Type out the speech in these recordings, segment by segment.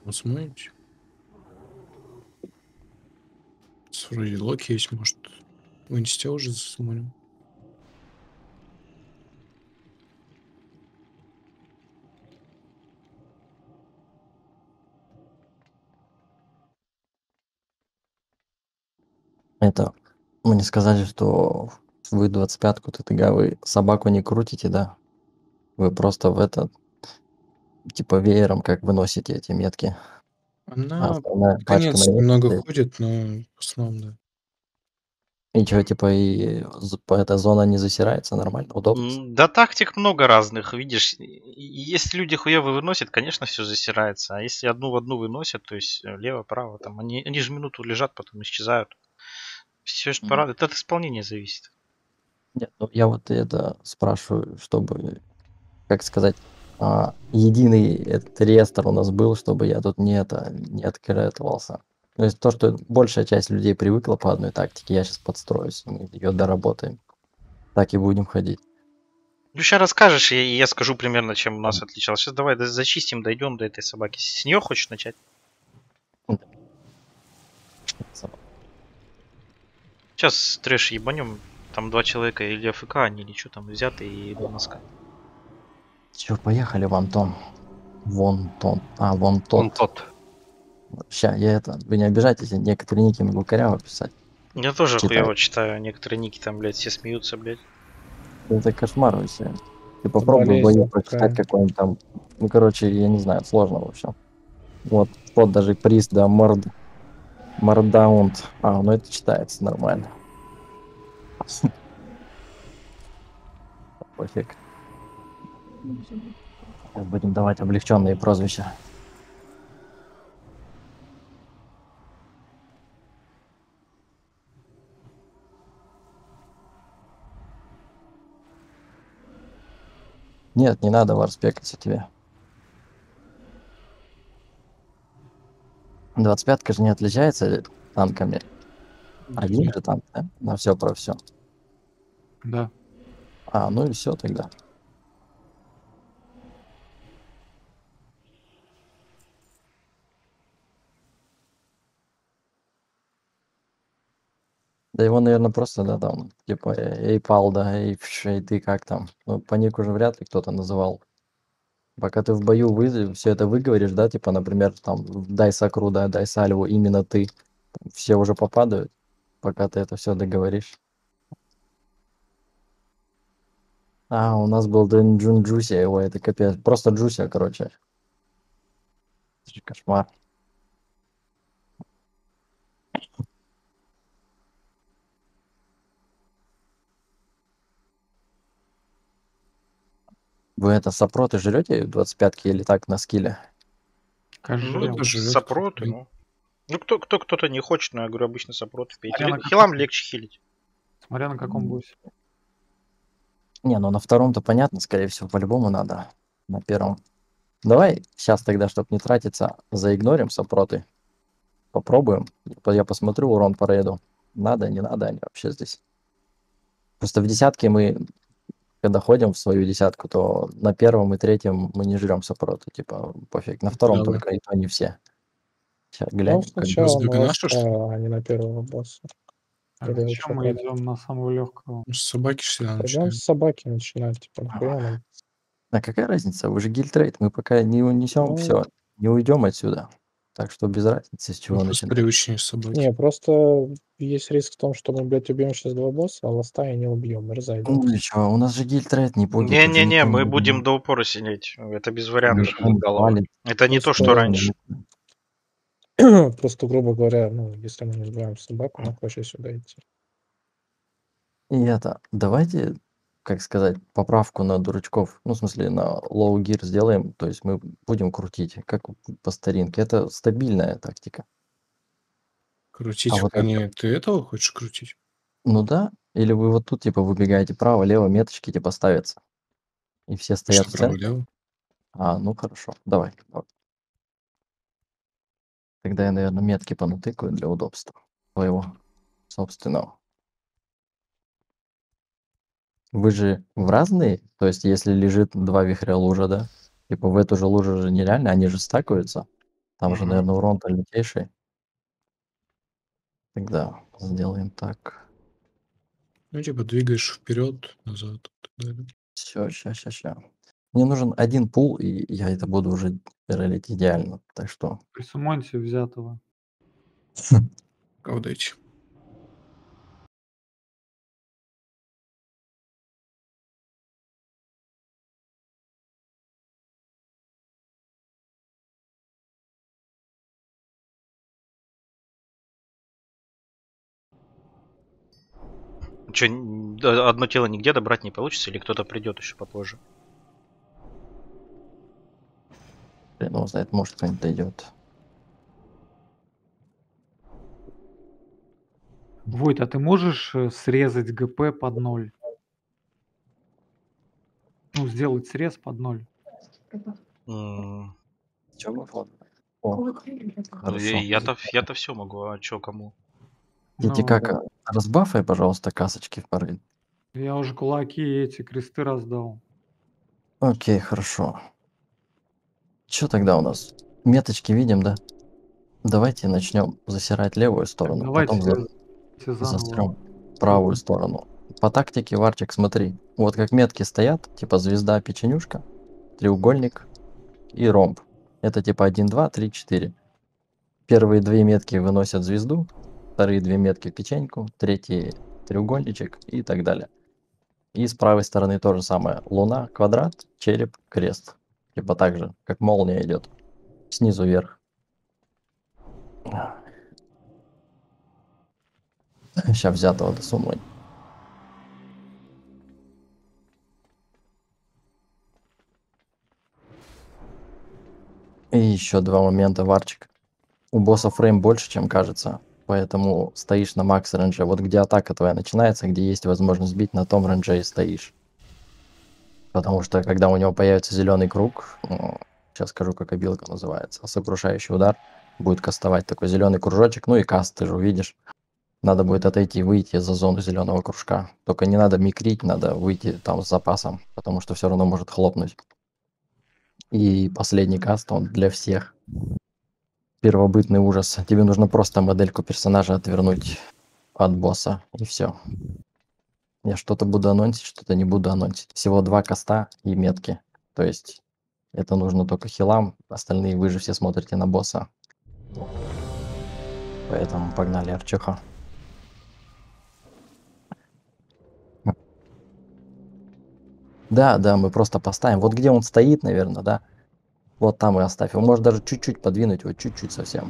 Вот смотрите. Вроде локи есть, может, в инсте уже засмотрим. Это мне сказали, что вы 25-ку ТТГ, вы собаку не крутите, да? Вы просто в этот, типа веером как выносите эти метки. А Она основная под пачка на конец метке немного стоит. ходит, но в основном, да. И чё, типа, эта зона не засирается нормально, удобно? Да тактик много разных, видишь. Если люди хуёво выносят, конечно, все засирается. А если одну в одну выносят, то есть лево-право, там они же минуту лежат, потом исчезают. Все же Мгм. это от исполнения зависит. Нет, ну я вот это спрашиваю, чтобы, как сказать, единый этот реестр у нас был, чтобы я тут не открытывался. То есть то, что большая часть людей привыкла по одной тактике, я сейчас подстроюсь, мы ее доработаем. Так и будем ходить. Ну, сейчас расскажешь, и я скажу примерно, чем у нас отличалось. Сейчас давай зачистим, дойдем до этой собаки. С нее хочешь начать? Сейчас трэш ебанем. Там два человека или АФК, они или что там взяты и два носка. Чё, поехали, вон том. Вон тот. Вон Он тот. тот. Ща, вы не обижайтесь, я некоторые ники могу коряво писать. Я тоже Читай. хуево читаю. Некоторые ники там, блядь, все смеются, блядь. Это кошмар вообще. Ты попробуй в Болезнь бою прочитать такая. какой-нибудь там. Ну, короче, я не знаю, сложно в общем. Вот, вот даже приз, да, Мордаунд. Ну это читается нормально. Пофиг. Сейчас будем давать облегченные прозвища. Нет, не надо варспекаться тебе. 25-ка же не отличается танками. Один Нет. же танк, да? На все про все. Да. Ну и все тогда. Да его, наверное, просто, да, там, типа, Эйпал, да, Эйпшей, ты как там? Ну, по нику уже вряд ли кто-то называл. Пока ты в бою все это выговоришь, да, типа, например, там, дай Сакру, да, дай Сальву, именно ты. Все уже попадают, пока ты это все договоришь. У нас был Дэн Джун Джуси, его это капец. Просто Джуся, короче. Это же кошмар. Вы это сопроты жрете 25-ки или так на скилле? Кажется, Ну, кто-то жрет, сопроты, кто-то нет. ну. Кто-то не хочет, но я говорю, обычно сопроты пейте. Смотря на Хилам каком- легче хилить. Смотря на каком боссе. Не, ну на втором-то понятно, скорее всего, по-любому надо. На первом. Давай сейчас тогда, чтобы не тратиться, заигнорим сопроты. Попробуем. Я посмотрю урон по рейду. Надо, не надо они вообще здесь. Просто в десятке мы, когда ходим в свою десятку, то на первом и третьем мы не жрем сопроты. Типа, пофиг. На втором Давай. только, и то не все. Сейчас Ну, глянем. как сначала С на БГ наша, что ли? Ласка, а не на первого босса. А Или зачем что мы как? идем на самого легкого? С собаки ж всегда Пойдем начинаем. с собаки начинать, типа, нахуя нам? А какая разница? Вы же гильтрейд. Мы пока не унесем Ну, все, не уйдем отсюда. Так что без разницы, с чего Ну, просто начинать. привычнее с собаки. Не, просто есть риск в том, что мы, блядь, убьем сейчас два босса, а ласта и не убьем, и разойдемся. Ну и чё, у нас же гильтрейд, не пуги. тут же Не-не-не, никто мы не будем будет. до упора сидеть. Это без Никто вариантов. не палит. Это не то, Просто- что раньше. Просто, грубо говоря, ну, если мы не убиваем собаку, она хочет сюда идти. И это, давайте, как сказать, поправку на дурачков, ну, в смысле, на low gear сделаем, то есть мы будем крутить, как по старинке. Это стабильная тактика. Крутить А в вот это, плане, ты этого хочешь крутить? ну да, или вы вот тут, типа, выбегаете право, лево, меточки, типа, ставятся. И все стоят Что, в центре. право-лево? Ну хорошо, давай. Вот. Тогда я, наверное, метки понатыкаю для удобства своего собственного. Вы же в разные? То есть, если лежит два вихря лужа, да? Типа в эту же лужу же нереально, они же стакаются. Там же, Мгм. наверное, урон-то лютейший. Тогда сделаем так. Ну, типа, двигаешь вперед, назад, и так далее. Все, ща. Мне нужен один пул, и я это буду уже ролить идеально. Так что Присумоньте взятого. Кого дайте? Че, одно тело нигде добрать не получится, или кто-то придет еще попозже? хрен его знает, может кто-нибудь дойдет. Войт, а ты можешь срезать ГП под 0? Ну, сделать срез под 0. М, Чё мы вот? О, Ну, хорошо. я-то все могу, а че кому? Эти Ну, как, разбафай, пожалуйста, касочки в поры. я уже кулаки и эти кресты раздал. Окей, хорошо. Что тогда у нас? Меточки видим, да? Давайте начнем засирать левую Так, сторону, давайте потом заново. засрем правую сторону. По тактике, Варчик, смотри. Вот как метки стоят, типа звезда, печенюшка, треугольник и ромб. Это типа 1, 2, 3, 4. Первые две метки выносят звезду, вторые две метки печеньку, третий треугольничек и так далее. И с правой стороны то же самое. Луна, квадрат, череп, крест. Типа так же, как молния идет. Снизу вверх. Сейчас взятого досумлю. И еще два момента, Варчик. У босса фрейм больше, чем кажется. Поэтому стоишь на макс рейнже. Вот где атака твоя начинается, где есть возможность бить, на том рейнже и стоишь. Потому что когда у него появится зеленый круг, сейчас скажу, как обилка называется, сокрушающий удар, будет кастовать такой зеленый кружочек, ну и каст, ты же увидишь. Надо будет отойти, выйти за зону зеленого кружка. Только не надо микрить, надо выйти там с запасом, потому что все равно может хлопнуть. И последний каст, он для всех. Первобытный ужас. Тебе нужно просто модельку персонажа отвернуть от босса, и все. Я что-то буду анонсить, что-то не буду анонсить. Всего 2 каста и метки. То есть это нужно только хилам, остальные вы же все смотрите на босса. Поэтому погнали, Арчуха. Да, мы просто поставим. Вот где он стоит, наверное, да? Вот там и оставь. Его можно даже чуть-чуть подвинуть, вот чуть-чуть совсем.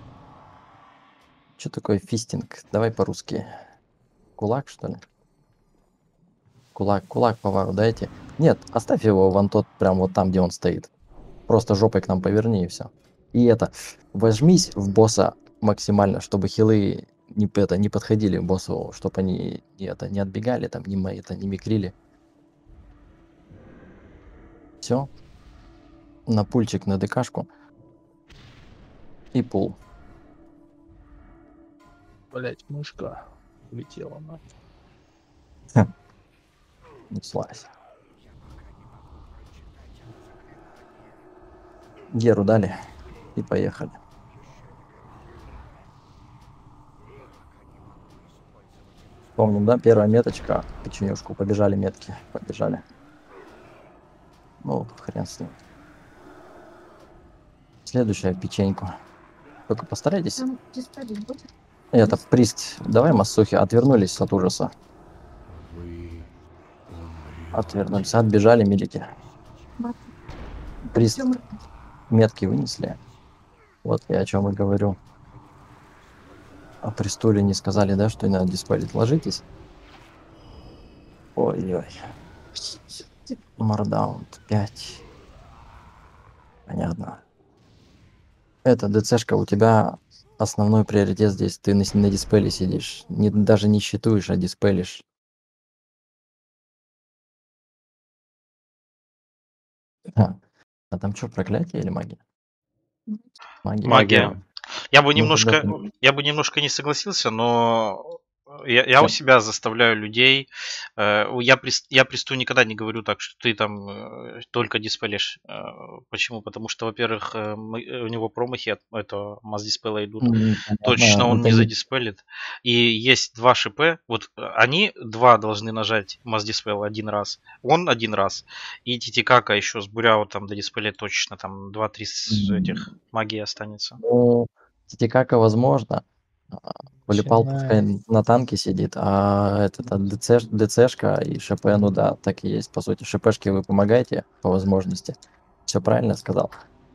Что такое фистинг? Давай по-русски. Кулак, что ли? Кулак повару дайте. Нет, оставь его вон тот, прям вот там, где он стоит. Просто жопой к нам поверни и все. И это, вожмись в босса максимально, чтобы хилы не подходили к боссу, чтобы они не отбегали, там, не микрили. Все. На пульчик, на ДКшку. И пул. Блять, мышка улетела на. Неслась. Геру дали. И поехали. Помним, да? Первая меточка. Печенюшку. Побежали метки. Побежали. Ну, хрен с ним. Следующая печеньку. Только постарайтесь. Это прист. Давай, массухи. Отвернулись от ужаса. Отвернулись. Отбежали милики. Прист. Метки вынесли. Вот я о чем и говорю. О престоле не сказали, да, что и надо диспелить. Ложитесь. Ой-ой. Мардаун 5. Понятно. Это, ДЦшка, у тебя основной приоритет здесь. Ты на диспеле сидишь. Даже не считуешь, а диспелишь. А там что, проклятие или магия? Магия. Я бы Ну, тогда немножко не согласился, но Я у Чё? себя заставляю людей. Я присту никогда не говорю так, что ты там только диспелишь. Почему? Потому что, во-первых, у него промахи от этого масс-диспела идут. Точно Понятно, он это не не... задиспелит. И есть два ШП. Вот они два должны нажать масс-диспел один раз. Он один раз. И Титикака еще с Буряо там до диспеле точно. Там 2-3 этих магии останется. Ну, Титикака возможно. Валипал пускай Начинай. на танке сидит, а этот ДЦшка и ШП, ну да, так и есть, по сути. ШПшке вы помогаете по возможности. Все правильно сказал.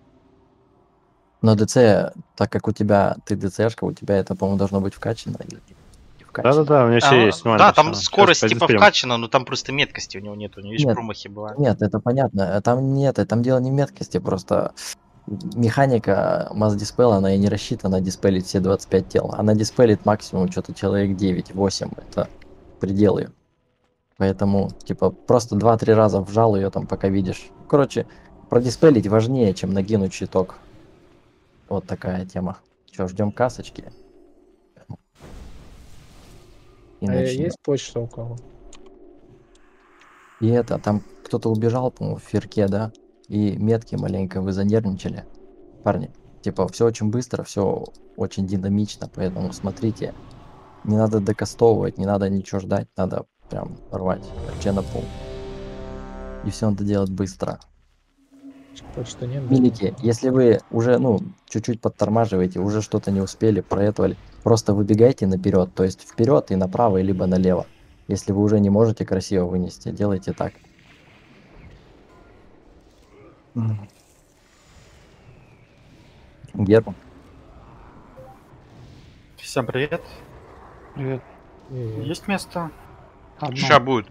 Но ДЦ, так как у тебя, ты ДЦшка, у тебя это, по-моему, должно быть вкачано или не вкачано. Да-да-да, у меня все есть, Да, нормально там все. скорость типа вкачана, но там просто меткости у него нет. У него есть Нет, промахи бывают. нет, это понятно. Там нет, там дело не в меткости, просто механика масс-диспела, она и не рассчитана диспелить все 25 тел. Она диспелит максимум что-то человек 9-8. Это пределы. Поэтому, типа, просто 2-3 раза вжал ее там, пока видишь. Короче, продиспелить важнее, чем нагинуть щиток. Вот такая тема. Че, ждем касочки. И А начнем. есть почта у кого? И это, там кто-то убежал, по-моему, в фирке, да? И метки маленько вы занервничали. Парни, типа, все очень быстро, все очень динамично, поэтому смотрите. Не надо докастовывать, не надо ничего ждать, надо прям рвать вообще на пол. И все надо делать быстро. Почта нет. да? Милики, если вы уже, ну, чуть-чуть подтормаживаете, уже что-то не успели, проэтовали, просто выбегайте наперед, то есть вперед и направо, либо налево. Если вы уже не можете красиво вынести, делайте так. Герб, Всем привет. Привет. Есть место? Одно. Ща будет.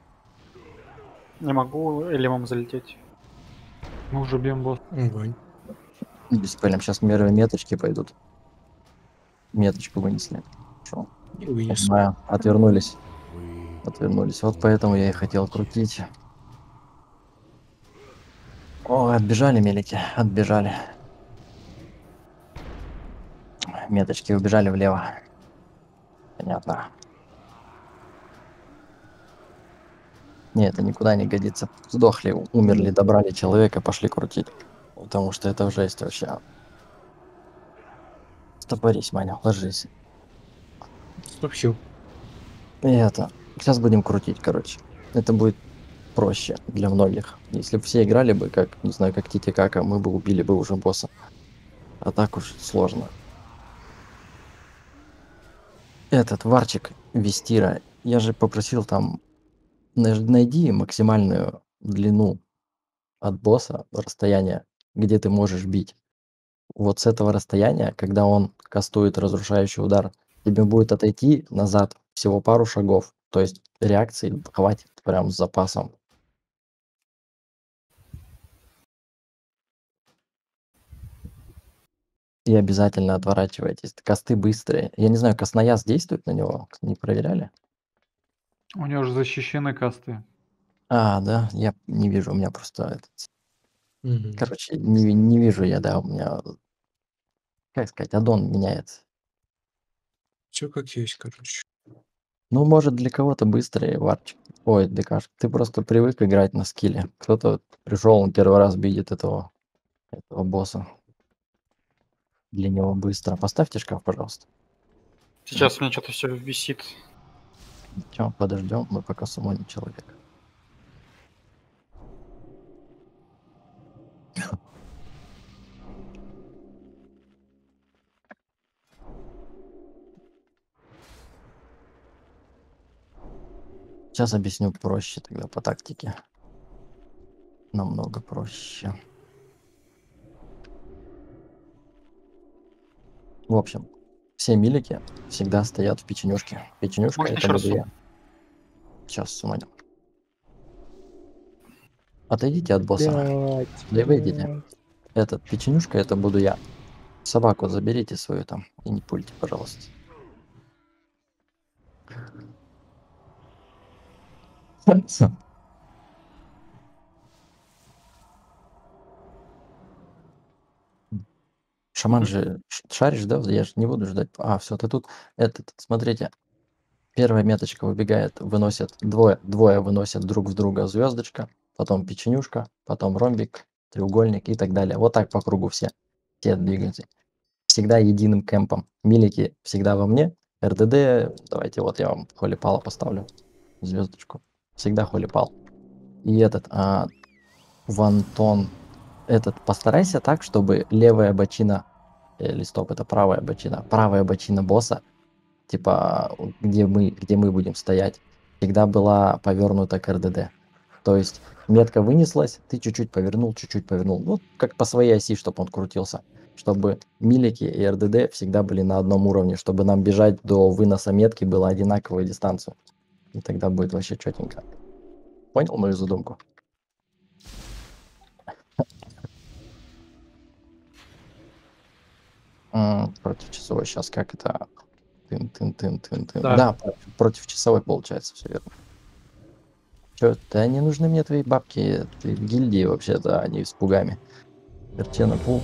Не могу элемом залететь. Мы уже бьем босс. Огонь. диспелем, сейчас меры меточки пойдут. Меточку вынесли. Шо? Не вынесу. Понимаю, отвернулись. Отвернулись. Вот поэтому я и хотел крутить. О, отбежали, мелики, отбежали. Меточки убежали влево. Понятно. Не, это никуда не годится. Сдохли, умерли, добрали человека, пошли крутить. Потому что это жесть вообще. Стопорись, Маня, ложись. Стоп-хил. И это. Сейчас будем крутить, короче. Это будет проще для многих. Если бы все играли бы, как, не знаю, как Титикака, мы бы убили бы уже босса. А так уж сложно. Этот варчик Вестира, я же попросил там, найди максимальную длину от босса, расстояние, где ты можешь бить. Вот с этого расстояния, когда он кастует разрушающий удар, тебе будет отойти назад всего пару шагов. То есть реакции хватит прям с запасом. И обязательно отворачивайтесь. Касты быстрые. Я не знаю, Коснояз действует на него? Не проверяли? У него же защищены касты. А, да, я не вижу, у меня просто этот... Мгм. Короче, не вижу я, да, у меня, как сказать, аддон меняется. Все как есть, короче. Ну, может, для кого-то быстрый варчик. Ой, ДКш, ты просто привык играть на скилле. Кто-то пришел, он первый раз видит этого босса. Для него быстро. Поставьте шкаф, пожалуйста. Сейчас у меня что-то все висит. Чем подождем, мы пока сумоним человека. Сейчас объясню проще тогда по тактике. Намного проще. В общем, все милики всегда стоят в печенюшке. Печенюшка Можно это еще раз буду я. Сейчас сумоним. Отойдите от босса. Блядь, Да и выйдите. блядь. Этот печенюшка это буду я. Собаку заберите свою там и не пульте, пожалуйста. Шаман же шаришь, да? Я же не буду ждать. А, все, ты тут. Этот, смотрите. Первая меточка выбегает, выносят двое выносят друг в друга звездочка, потом печенюшка, потом ромбик, треугольник и так далее. Вот так по кругу все двигаются. Всегда единым кемпом. Милики всегда во мне. РДД, давайте вот я вам холипала поставлю. Звездочку. Всегда холипал. И этот, Вантон, постарайся так, чтобы левая бочина, или стоп, это правая бочина босса, типа, где мы будем стоять, всегда была повернута к РДД. То есть метка вынеслась, ты чуть-чуть повернул. Ну, как по своей оси, чтобы он крутился. Чтобы милики и РДД всегда были на одном уровне, чтобы нам бежать до выноса метки было одинаковую дистанцию. И тогда будет вообще четенько. Понял мою задумку? Против часовой сейчас как это? Тын. Да. Да, против часовой получается, все верно. Чё, да не нужны мне твои бабки, ты в гильдии вообще-то, а не с пугами. Вертена пул.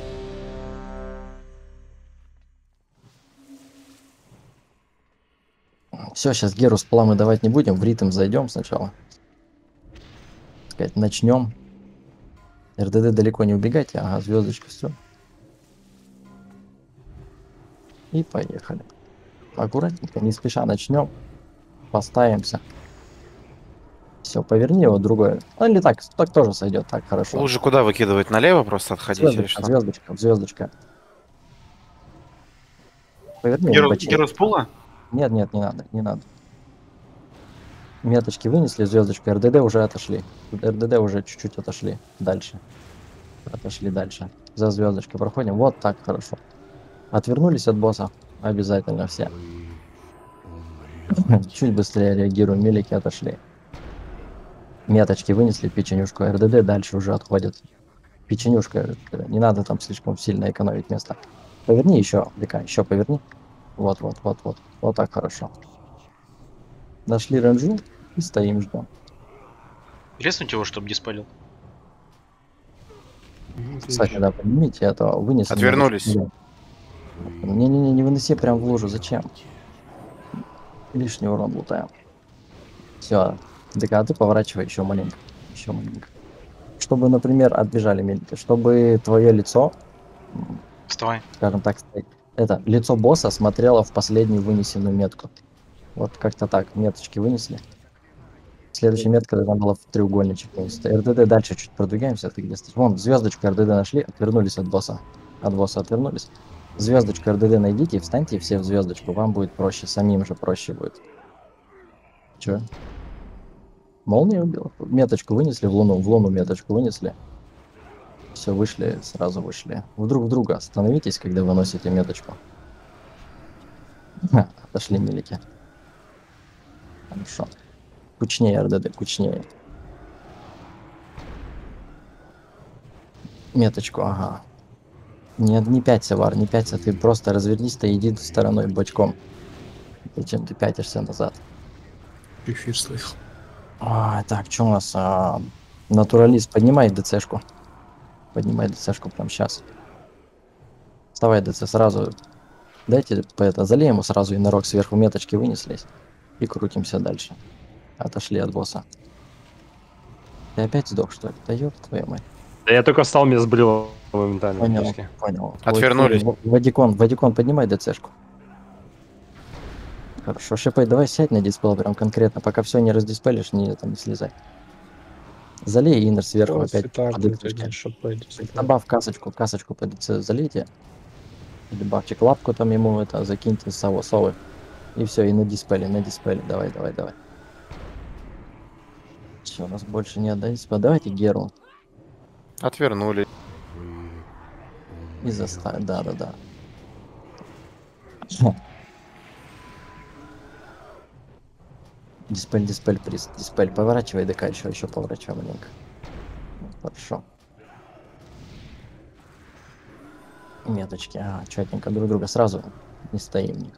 Все, сейчас Геру с пламы давать не будем, в ритм зайдем сначала. Сказать, начнем. РДД далеко не убегайте, ага, звездочка, все. И поехали. Аккуратненько, не спеша начнем. Поставимся. Все, поверни его другое. Ну, или так тоже сойдет, так хорошо. Лужи куда выкидывать? Налево просто отходить или что? Звездочка. Поверни его бочину. Геру с пула? Нет, не надо. Меточки вынесли, звездочку, РДД уже отошли. РДД уже чуть-чуть отошли дальше. За звездочкой проходим. Вот так хорошо. Отвернулись от босса. Обязательно все. Чуть быстрее реагируем, милики отошли. Меточки вынесли, печенюшку, РДД дальше уже отходит. Печенюшка, не надо там слишком сильно экономить место. Поверни еще, ДК, еще поверни. Вот. Вот так хорошо. Нашли ренджу и стоим, ждем. Резнуть его, чтобы не спалил. Кстати, да, поднимите, а то вынесли. Отвернулись. Не выноси прям в лужу, зачем? Лишний урон лутаем. Все, ДК, ты поворачивай еще маленько. Чтобы, например, отбежали мельки, чтобы твое лицо, Вставай. скажем так, это лицо босса смотрело в последнюю вынесенную метку. Вот как-то так, меточки вынесли. Следующая метка должна была в треугольничек вынести. РДД дальше чуть продвигаемся, ты где стоишь? Вон, звездочку РДД нашли, отвернулись от босса. От босса отвернулись. Звездочку РДД найдите и встаньте все в звездочку, вам будет проще, самим же проще будет. Че? Молния убила? Меточку вынесли в луну меточку вынесли. Все, вышли, сразу вышли. Друг в друга остановитесь, когда выносите меточку. Отошли милики. Хорошо. Кучнее, РДД, кучнее. Меточку, ага. Не пяться, Вар, не пяться, ты просто развернись-то и иди стороной, бочком. Зачем ты пятишься назад? Эфир слышал. Так, что у нас? Натуралист, поднимай ДЦшку. Поднимай ДЦшку прямо сейчас. Вставай ДЦ сразу. Дайте залей ему сразу и нарок сверху меточки вынеслись. И крутимся дальше. Отошли от босса. Ты опять сдох, что ли? Да ёб твою мать. Да я только встал, меня сбрило моментально. Понял. Отвернулись. Вадикон, поднимай ДЦшку. Хорошо, Шипай, давай сядь на дисплей прям конкретно, пока все не раздиспелишь, не слезай. Залей иннер сверху опять по ДЦшке. Добавь касочку по ДЦ залейте. Добавьте лапку там ему, закиньте совы. И все, и на дисплее, давай. Все, у нас больше нет, да, дисплея. Давайте Геру. Отвернулись. И заставь, да. Диспель, поворачивай ДК еще поворачивай маленько. Хорошо. Меточки, четненько друг друга сразу не стоим.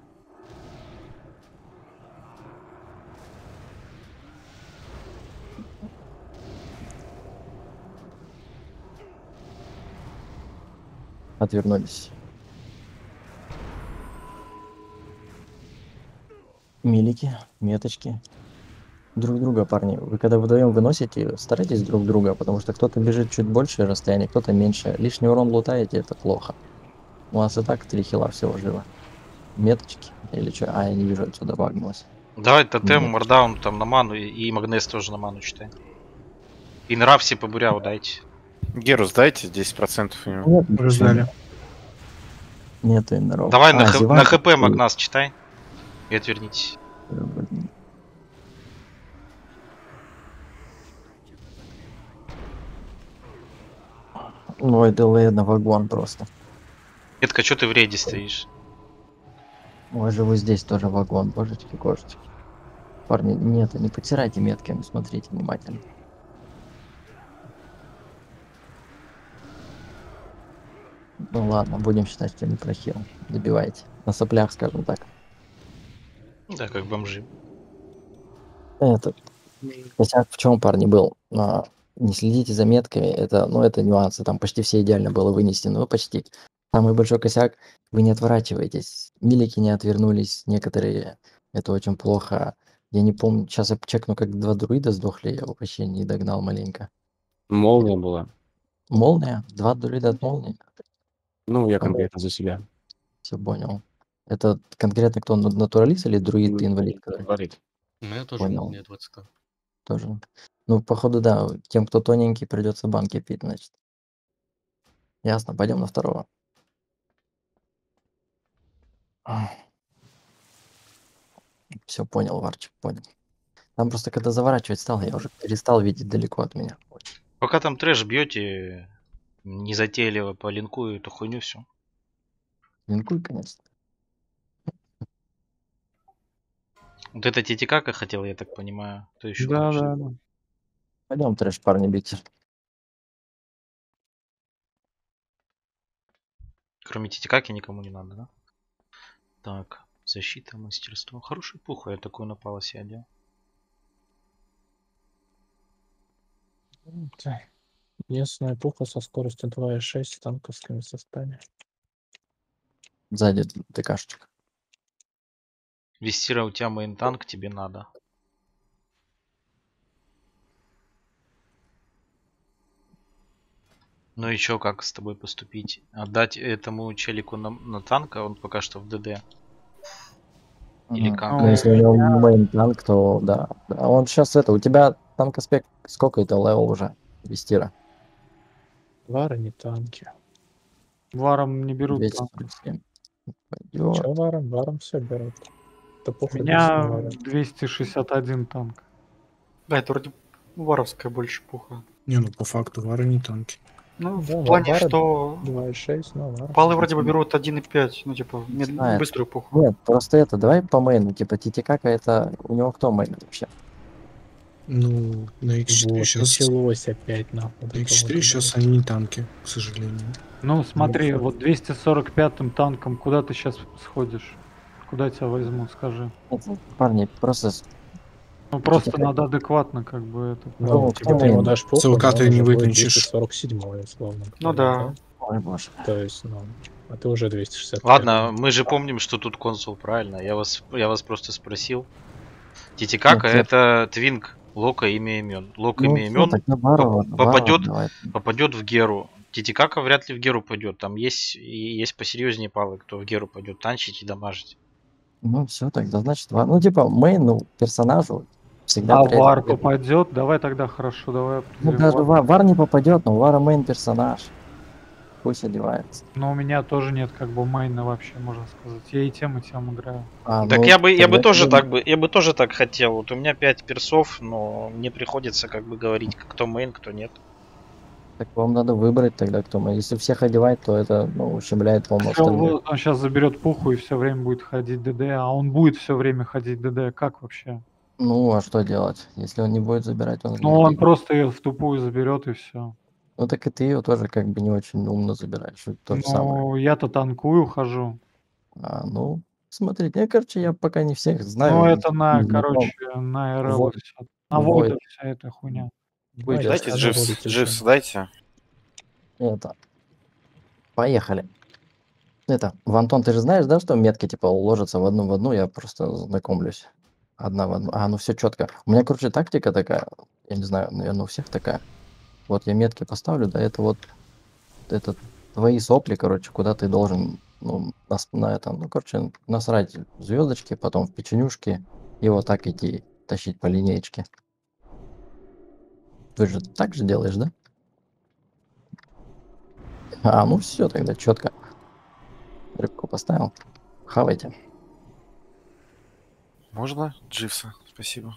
Отвернулись. Милики, меточки. Друг друга, парни. Вы когда вдвоем выносите, старайтесь друг друга, потому что кто-то бежит чуть большее расстояние, кто-то меньше. Лишний урон лутаете, это плохо. У нас и так 3 хила всего живо. Меточки или что? А, я не вижу, отсюда багнулось. Давай тотем, Нет. мордаун там на ману и магнез тоже на ману читай. И нрав все по буряву дайте. Герус дайте 10% у него. Нет, Уже сдали. Нету иноров. Давай на Зевак хп и- магназ читай. И отвернитесь. Ой, да ладно, вагон просто. Детка, что ты в рейде стоишь? Ой, живу здесь тоже вагон, божечки, кошечки. Парни, нет, не потирайте метками, смотрите внимательно. Ну ладно, будем считать, что не прохил. Добивайте. На соплях, скажем так. Да, как бомжи. Это косяк в чем, парни, был? Не следите за метками, это нюансы, там почти все идеально было вынести, но почти. Самый большой косяк, вы не отворачиваетесь, милики не отвернулись, некоторые, это очень плохо. Я не помню, сейчас я чекну, как 2 друида сдохли, я вообще не догнал маленько. Молния была. Молния? 2 друида от молнии? Ну, я конкретно за себя. Все понял. Это конкретно кто, натуралист или друид инвалид? который? Говорит. Ну, я тоже Понял. молния 20к. Тоже. Ну, походу, да, тем, кто тоненький, придется банки пить, значит. Ясно, пойдем на второго. Все понял, Варчик, понял. Там просто когда заворачивать стал, я уже перестал видеть далеко от меня. Пока там трэш бьете, незатейливо по линку и эту хуйню все. Линкуй, конечно. Вот это Титикака хотел, я так понимаю. Кто еще Да, хочет? да, да. Пойдем, трэш, парни, биться. Кроме Титикаки никому не надо, да? Так, защита, мастерство. Хороший пух, я такой напал себе одел. Единственная пуха со скоростью 2,6 с танковскими составами. Сзади ТКшечка. Вестира, у тебя мейн танк, тебе надо. Ну и чё, как с тобой поступить? Отдать этому челику на танк, а он пока что в ДД? Или как? Ну, если у него мейн танк, то да. А он сейчас у тебя танк аспект, сколько это левел уже? Вестира. Вары не танки. Варом не берут танк. 247. Пойдет. Че варом? Варом все берут. Это У пуха меня лично варят. 261 танк. Да, это вроде варовская больше пуха. Не, ну по факту вары не танки. Ну, Да, в плане, вары что 2,6, но вары. палы вроде бы берут 1,5, ну, типа, Знает. быструю пуху. Нет, просто давай по мейну, типа Титикака, это у него кто мейн вообще? Ну, на X4 Вот, сейчас... началось опять, нахуй. На Вот это X4 вот, сейчас блядь. они не танки, к сожалению. Ну, смотри, Ну, вот 245-м танком куда ты сейчас сходишь? Куда тебя возьмут, скажи. Это, парни, просто Ну, просто Титикака. надо адекватно, как бы, это... Ну, кто типа ты ему мейн? дашь пуху, ЦВК но ты он не уже будет вытащишь. 247 условно. Ну говоря, да. Ой, боже. То есть, ну, а ты уже 260. Ладно, мы же помним, что тут консул, правильно? Я вас просто спросил. Титикака Нет, это твинг Лока имя имен. Лока Ну, имя всё, имен тогда Варова, попадет- давай. попадет в Геру. Титикака вряд ли в Геру пойдет. Там есть посерьезнее палы, кто в Геру пойдет танчить и дамажить. Ну, все, тогда значит, ну, типа, мейн, ну, персонажу всегда А приятно. вар попадет? Давай тогда хорошо, давай. Ну, определим даже вар. вар не попадет, но вара мейн персонаж. Пусть одевается. Но у меня тоже нет как бы мейна вообще, можно сказать. Я и тем играю. Так Ну, я бы тогда тоже тебе- я бы тоже так хотел. Вот у меня 5 персов, но мне приходится как бы говорить, кто мейн, кто нет. Так вам надо выбрать тогда, кто мейн. Если всех одевать, то это, ну, ущемляет, по-моему, Всё, остальных. вот он сейчас заберет пуху и все время будет ходить ДД, а он будет все время ходить ДД. Как вообще? Ну, а что делать? Если он не будет забирать, он... Ну, он просто ее в тупую заберет и все. Ну, так и ты ее тоже как бы не очень умно забираешь. Это то же самое. Ну, я-то танкую, хожу. Ну, смотрите, короче, я пока не всех знаю. Ну, это на, не знаком. короче, на РЛ Вот. и все. На Вот. вода вся эта хуйня. Будет я Дайте сразу дживс, буду дживс тишина. дайте. Это. Поехали. Это, Вантон, ты же знаешь, да, что метки типа уложатся в одну, я просто знакомлюсь. Одна в одну. Ну все четко. У меня, короче, тактика такая. Я не знаю, наверное, у всех такая. Вот я метки поставлю, да, это твои сопли, короче, куда ты должен, ну, на этом, ну, короче, насрать в звездочки, потом в печенюшки, и вот так идти, тащить по линеечке. Ты же так же делаешь, да? Ну все, тогда четко. Рыбку поставил. Хавайте. Можно? Дживса, спасибо.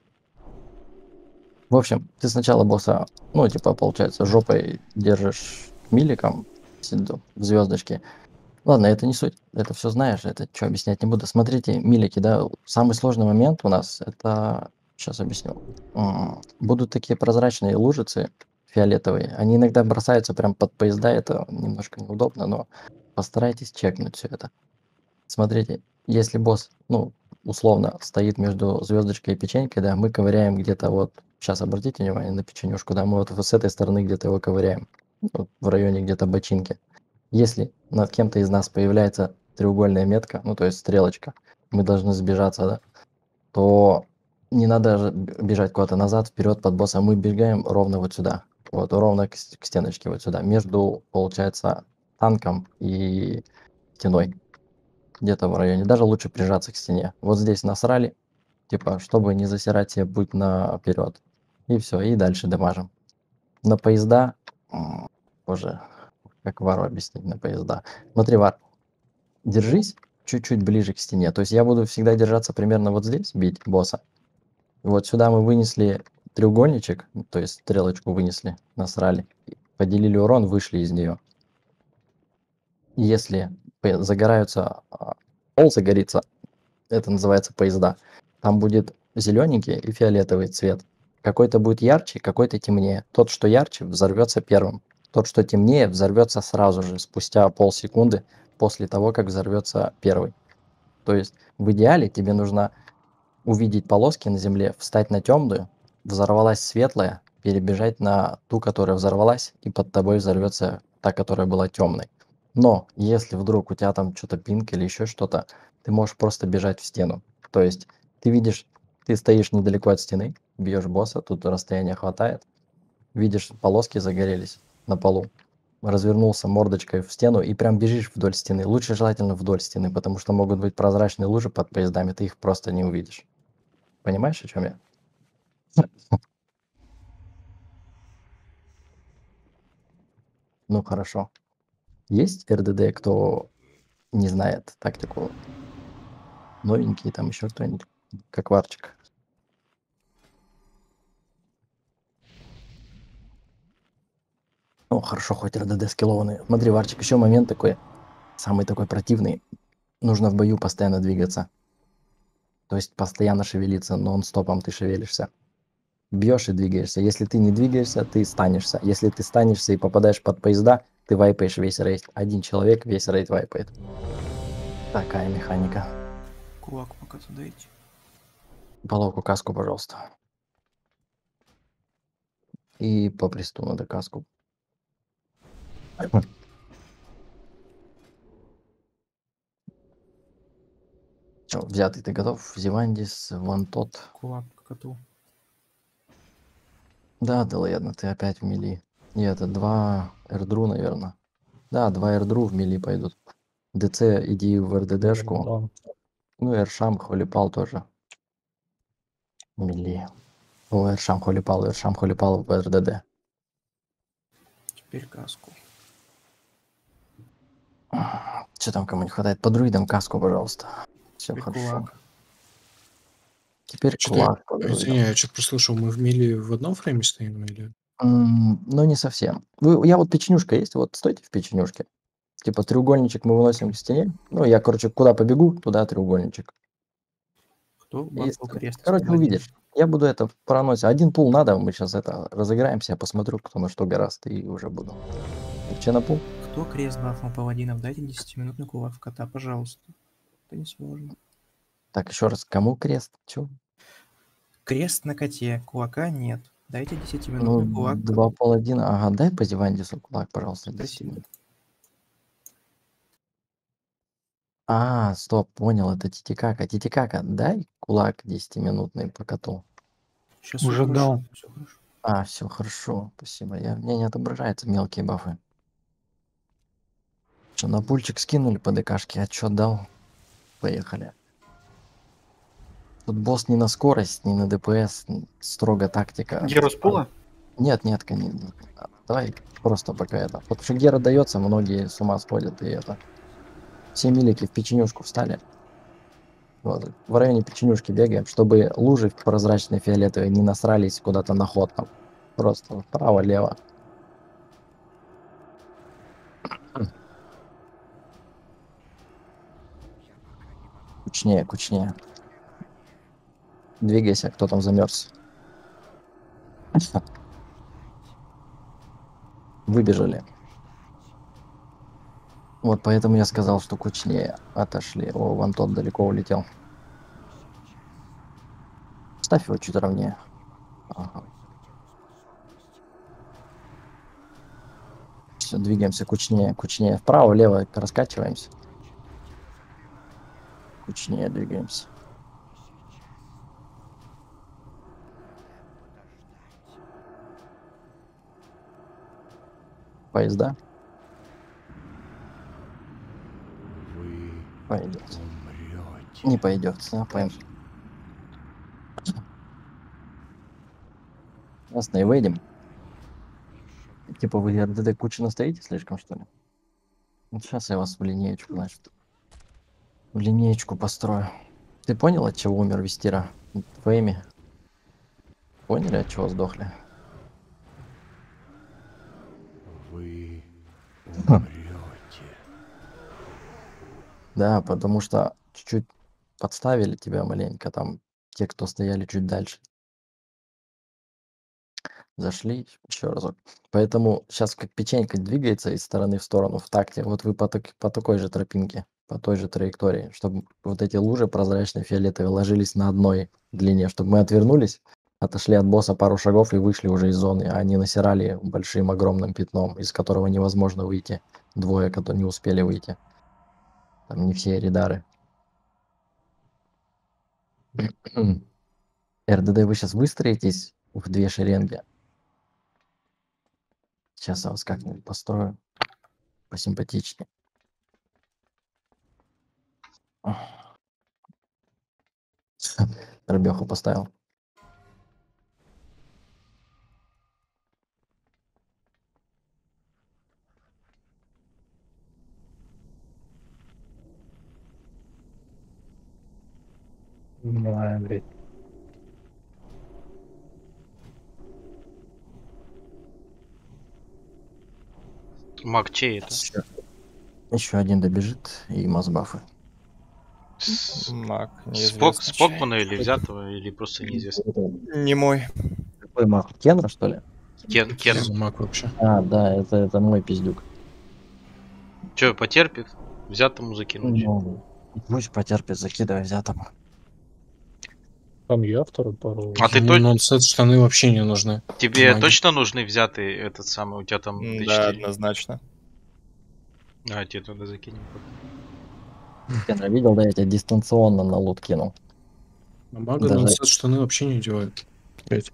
В общем, ты сначала босса, ну, типа, получается, жопой держишь миликом в звездочке. Ладно, это не суть. Это все знаешь, это что объяснять не буду. Смотрите, милики, да, самый сложный момент у нас, это, сейчас объясню. Будут такие прозрачные лужицы фиолетовые. Они иногда бросаются прям под поезда, это немножко неудобно, но постарайтесь чекнуть все это. Смотрите, если босс, ну, условно, стоит между звездочкой и печенькой, да, мы ковыряем где-то вот, сейчас обратите внимание на печенюшку, да, мы вот с этой стороны где-то его ковыряем, вот в районе где-то бочинки. Если над кем-то из нас появляется треугольная метка, ну, то есть стрелочка, мы должны сбежаться, да, то не надо же бежать куда-то назад, вперед под боссом, мы бегаем ровно вот сюда, вот ровно к стеночке вот сюда, между, получается, танком и стеной, где-то в районе, даже лучше прижаться к стене. Вот здесь насрали, типа, чтобы не засирать себе путь наперед. И все, и дальше дамажим. На поезда, боже, как Вару объяснить на поезда. Смотри, Вар, держись чуть-чуть ближе к стене. То есть я буду всегда держаться примерно вот здесь, бить босса. Вот сюда мы вынесли треугольничек, то есть стрелочку вынесли, насрали, поделили урон, вышли из нее. Если загораются, пол загорится, это называется поезда, там будет зелененький и фиолетовый цвет. Какой-то будет ярче, какой-то темнее. Тот, что ярче, взорвется первым. Тот, что темнее, взорвется сразу же, спустя полсекунды после того, как взорвется первый. То есть в идеале тебе нужно увидеть полоски на земле, встать на темную, взорвалась светлая, перебежать на ту, которая взорвалась, и под тобой взорвется та, которая была темной. Но если вдруг у тебя там что-то пинг или еще что-то, ты можешь просто бежать в стену. То есть ты видишь, ты стоишь недалеко от стены, бьешь босса, тут расстояния хватает, видишь, полоски загорелись на полу, развернулся мордочкой в стену и прям бежишь вдоль стены. Лучше желательно вдоль стены, потому что могут быть прозрачные лужи под поездами, ты их просто не увидишь. Понимаешь, о чем я? Ну хорошо. Есть РДД, кто не знает тактику? Новенький, там еще кто-нибудь, как Варчик. Ну, хорошо, хоть РДД скиллованный. Смотри, Варчик, еще момент такой, самый такой противный. Нужно в бою постоянно двигаться. То есть постоянно шевелиться, нон-стопом ты шевелишься. Бьешь и двигаешься. Если ты не двигаешься, ты станешься. Если ты станешься и попадаешь под поезда, ты вайпаешь весь рейд. Один человек весь рейд вайпает. Такая механика. Кулак пока дайте. Половку каску, пожалуйста. И по престу надо каску. Че, взятый ты готов? Зивандис, вон тот. Кулак по коту. Да, да ладно, ты опять в мили. Нет, это 2 эрдру, наверное. Да, 2 эрдру в мили пойдут. ДЦ иди в РДДшку. Ну, Эршам, Холипал тоже. Мили. О, Эршам, Холипал в РДД. Теперь каску. Что там кому не хватает? По друидам каску, пожалуйста. Все Теперь хорошо. кулак. Теперь кулак по друидам. Извини, я что-то прослушал, мы в мили в одном фрейме стоим или? Ну, не совсем. Я вот печенюшка есть, вот стойте в печенюшке. Типа треугольничек мы выносим к стене. Ну, я, короче, куда побегу, туда треугольничек. Кто И, бахнул крест? короче, увидишь. Я буду это в проносе. Один пул надо, мы сейчас это разыграемся, я посмотрю, кто на что гораст, и уже буду. Че на пул? Кто крест бафнул паладинов? Дайте 10-минутный кулак в кота, пожалуйста. Это не сложно. Так, еще раз, кому крест? Че? Крест на коте, кулака нет. Дайте 10-минутный Ну, кулак. 2 паладина. Ага, дай по Зивандису кулак, пожалуйста. 10 Спасибо. минут. А, стоп, понял, это Титикака. Титикака, дай кулак 10-минутный по коту. Сейчас Уже дал. Все хорошо. А, все хорошо, спасибо. Мне не отображаются мелкие бафы. Что, на пульчик скинули по ДКшке, отчет дал. Поехали. Тут босс не на скорость, не на ДПС, строго тактика. Геру с пула? Нет, нет, конечно. Давай просто пока это. Потому что Гера дается, многие с ума сходят, и это. Все милики в печенюшку встали. Вот, в районе печенюшки бегаем, чтобы лужи прозрачные фиолетовые не насрались куда-то на ход там. Просто вправо-лево. Кучнее, кучнее. Двигайся, кто там замерз. Выбежали. Вот поэтому я сказал, что кучнее. Отошли. О, вон тот далеко улетел. Ставь его чуть ровнее. Ага. Все, двигаемся кучнее, кучнее. Вправо, лево раскачиваемся. Кучнее двигаемся. Поезда. Пойдет. Не пойдет, да, пойдем. Ясно, и выйдем. Типа вы РДД кучно стоите слишком, что ли? Вот сейчас я вас в линеечку, значит. В линеечку построю. Ты понял, от чего умер Вестира? Фейми? Поняли, от чего сдохли? Вы умрете. Да, потому что чуть-чуть подставили тебя маленько, там те, кто стояли чуть дальше. Зашли еще разок. Поэтому сейчас как печенька двигается из стороны в сторону в такте. Вот вы по такой же тропинке, по той же траектории, чтобы вот эти лужи прозрачные фиолетовые ложились на одной длине, чтобы мы отвернулись, отошли от босса пару шагов и вышли уже из зоны, а они насирали большим огромным пятном, из которого невозможно выйти. Двое, которые не успели выйти. Там не все редары. РДД вы сейчас выстроитесь в две шеренги. Сейчас я вас как-нибудь построю посимпатичнее. Рыбеху поставил. Да, блядь. Маг чей это? Еще один добежит и мазбафы. Маг, Спокмана или взятого, или просто неизвестно? Не мой. Какой маг? Кенра, что ли? Кен. Что за маг вообще? А, да, это мой пиздюк. Че, потерпит? Взятому закинуть. Ну, пусть потерпит, закидывай взятому. Там я второй пару. А ты Ему точно? нонсет штаны вообще не нужны. Тебе Маги. точно нужны взятый этот самый, у тебя там Да, D4? однозначно. А, тебе туда закинем. Кенра, видел, да, я тебя дистанционно на лут кинул. А мага Даже- нонсет штаны вообще не одевают. Блять,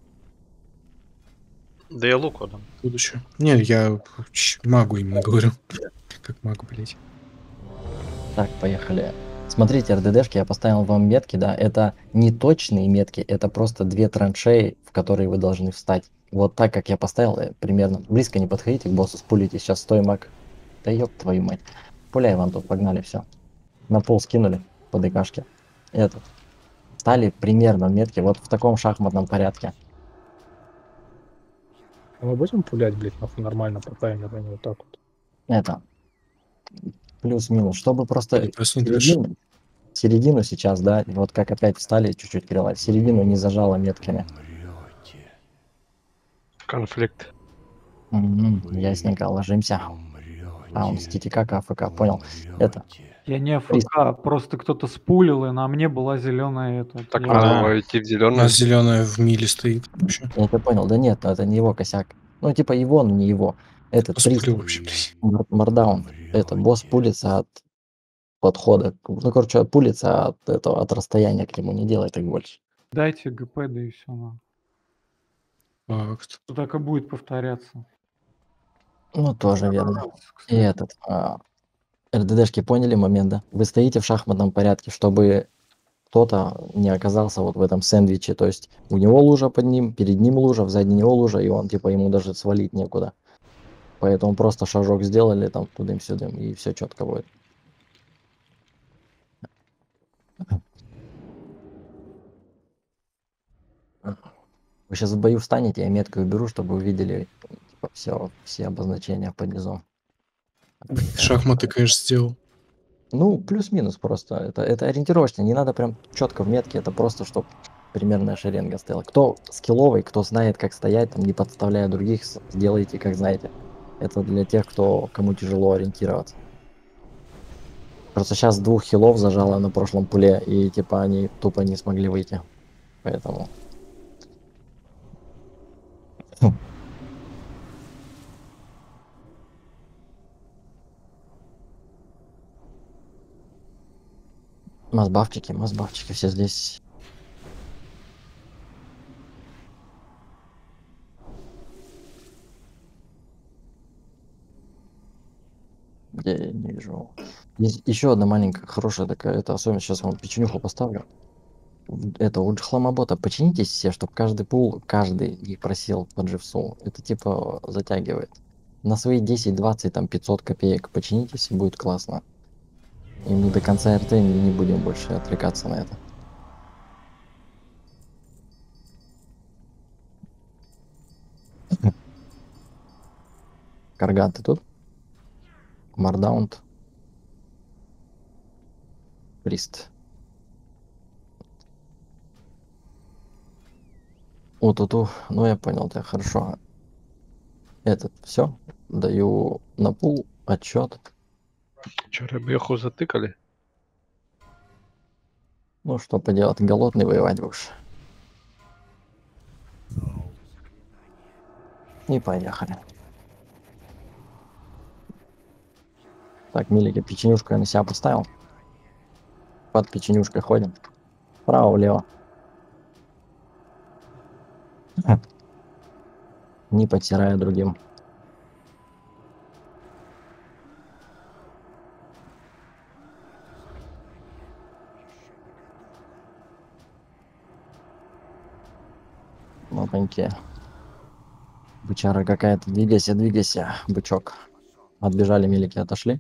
Да я лук отдам. будущее. Не, я магу именно говорю. Как маг, блять. Так, поехали. Смотрите, РДДшки, я поставил вам метки, да, это не точные метки, это просто две траншеи, в которые вы должны встать. Вот так, как я поставил, примерно. Близко не подходите к боссу, спулите, сейчас стой, маг. Да ёб твою мать. Пуляй вам тут, погнали, все. На пол скинули по ДКшке. Этот. Стали примерно метки, вот в таком шахматном порядке. А мы будем пулять, блядь, нахуй нормально по таймеру, а не вот так вот. Это. Плюс-минус, чтобы просто Просто не дышишь. середину сейчас, да, вот как опять встали чуть-чуть криво, середину не зажало метками. Конфликт. Ясненько, ложимся. А, он с Титикака АФК, понял. Это. Я не АФК, просто кто-то спулил, и на мне была зеленая эта. Так Я- надо идти в У зеленую. нас зеленая в миле стоит вообще. Я это понял, да нет, это не его косяк. Ну, типа его, но не его. Этот приз, Посплю вообще, блядь. Мардаун. Это босс пулится от подхода. Ну, короче, от пулица, от этого, от расстояния к нему не делай так больше. Дайте ГП, да и все. Ну. Факт. Так и будет повторяться. Ну, тоже верно. Раз, И кстати. этот, РДДшки поняли момент, да? Вы стоите в шахматном порядке, чтобы кто-то не оказался вот в этом сэндвиче. То есть у него лужа под ним, перед ним лужа, сзади него лужа, и он, типа, ему даже свалить некуда. Поэтому просто шажок сделали там тудым-сюдым, и все четко будет. Вы сейчас в бою встанете, я метку уберу, чтобы увидели типа, все обозначения под низом. Шахматы, конечно, сделал. Ну, плюс-минус просто. Это ориентировочно, не надо прям четко в метке, это просто, чтобы примерная шеренга стояла. Кто скилловый, кто знает, как стоять, там, не подставляя других, сделайте, как знаете. Это для тех, кому тяжело ориентироваться. Просто сейчас 2 хилов зажало на прошлом пуле, и типа они тупо не смогли выйти. Поэтому... Мазбавчики все здесь. Где я не вижу. Есть еще одна маленькая хорошая такая, это особенность, сейчас вам печенюху поставлю. Это у хламобота починитесь все, чтобы каждый пул, каждый не просел по дживсу. Это типа затягивает. На свои 10, 20, там 500 копеек починитесь, и будет классно. И мы до конца РТ не будем больше отвлекаться на это. Карган, ты тут? Мардаунт. Прист. Ту-ту. Ну, я понял тебя, хорошо. Этот, все. Даю на пул отчет. Че, рыбеху затыкали? Ну, что поделать, голодный воевать будешь. И поехали. Так, милики, печенюшку я на себя поставил. Под печенюшкой ходим. Вправо-влево. Не подтирая другим. Опаньки. Бычара какая-то. Двигайся, бычок. Отбежали, милики, отошли.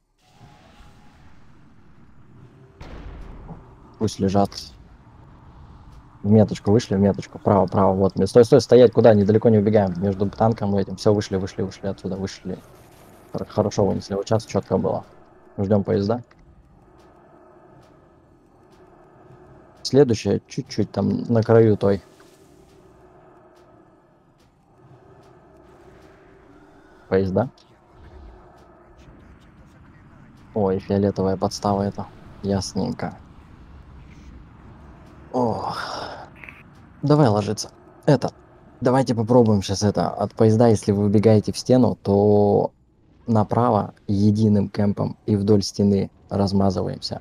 Пусть лежат. В меточку вышли, в меточку. Право. Вот. Стой, стоять, куда? Недалеко не убегаем. Между танком и этим. Все, вышли отсюда, вышли. Хорошо вынесли. Вот сейчас четко было. Ждем поезда. Следующая чуть-чуть там на краю той. Поезда. Ой, фиолетовая подстава это. Ясненько. Ох. Давай ложиться. Давайте попробуем сейчас от поезда, если вы выбегаете в стену, то направо единым кемпом и вдоль стены размазываемся.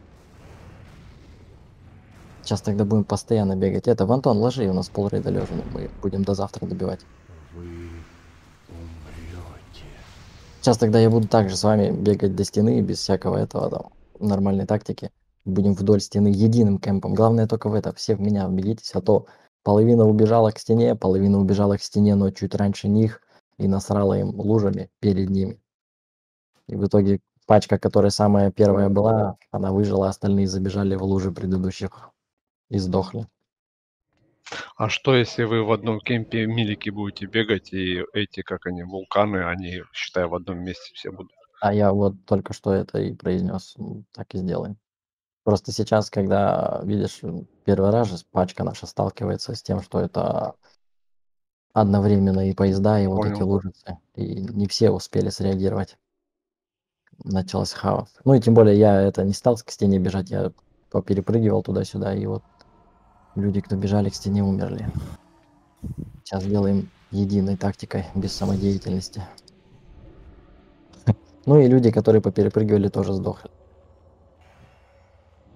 Сейчас тогда будем постоянно бегать. Вантон, ложи, у нас полрейда лежа, мы будем до завтра добивать. Вы умрете. Сейчас тогда я буду также с вами бегать до стены, без всякого этого там, нормальной тактики. Будем вдоль стены единым кемпом. Главное только все в меня вбегитесь, а то половина убежала к стене, но чуть раньше них и насрала им лужами перед ними. И в итоге пачка, которая самая первая была, она выжила, остальные забежали в лужи предыдущих и сдохли. А что, если вы в одном кемпе милики будете бегать, и эти, как они, вулканы, они, считай, в одном месте все будут? А я вот только что это и произнес. Так и сделаем. Просто сейчас, когда, видишь, первый раз же пачка наша сталкивается с тем, что это одновременно и поезда, и вот эти Понял. лужицы. И не все успели среагировать. Началось хаос. Ну и тем более я не стал к стене бежать, я поперепрыгивал туда-сюда, и вот люди, кто бежали к стене, умерли. Сейчас делаем единой тактикой, без самодеятельности. Ну и люди, которые поперепрыгивали, тоже сдохли.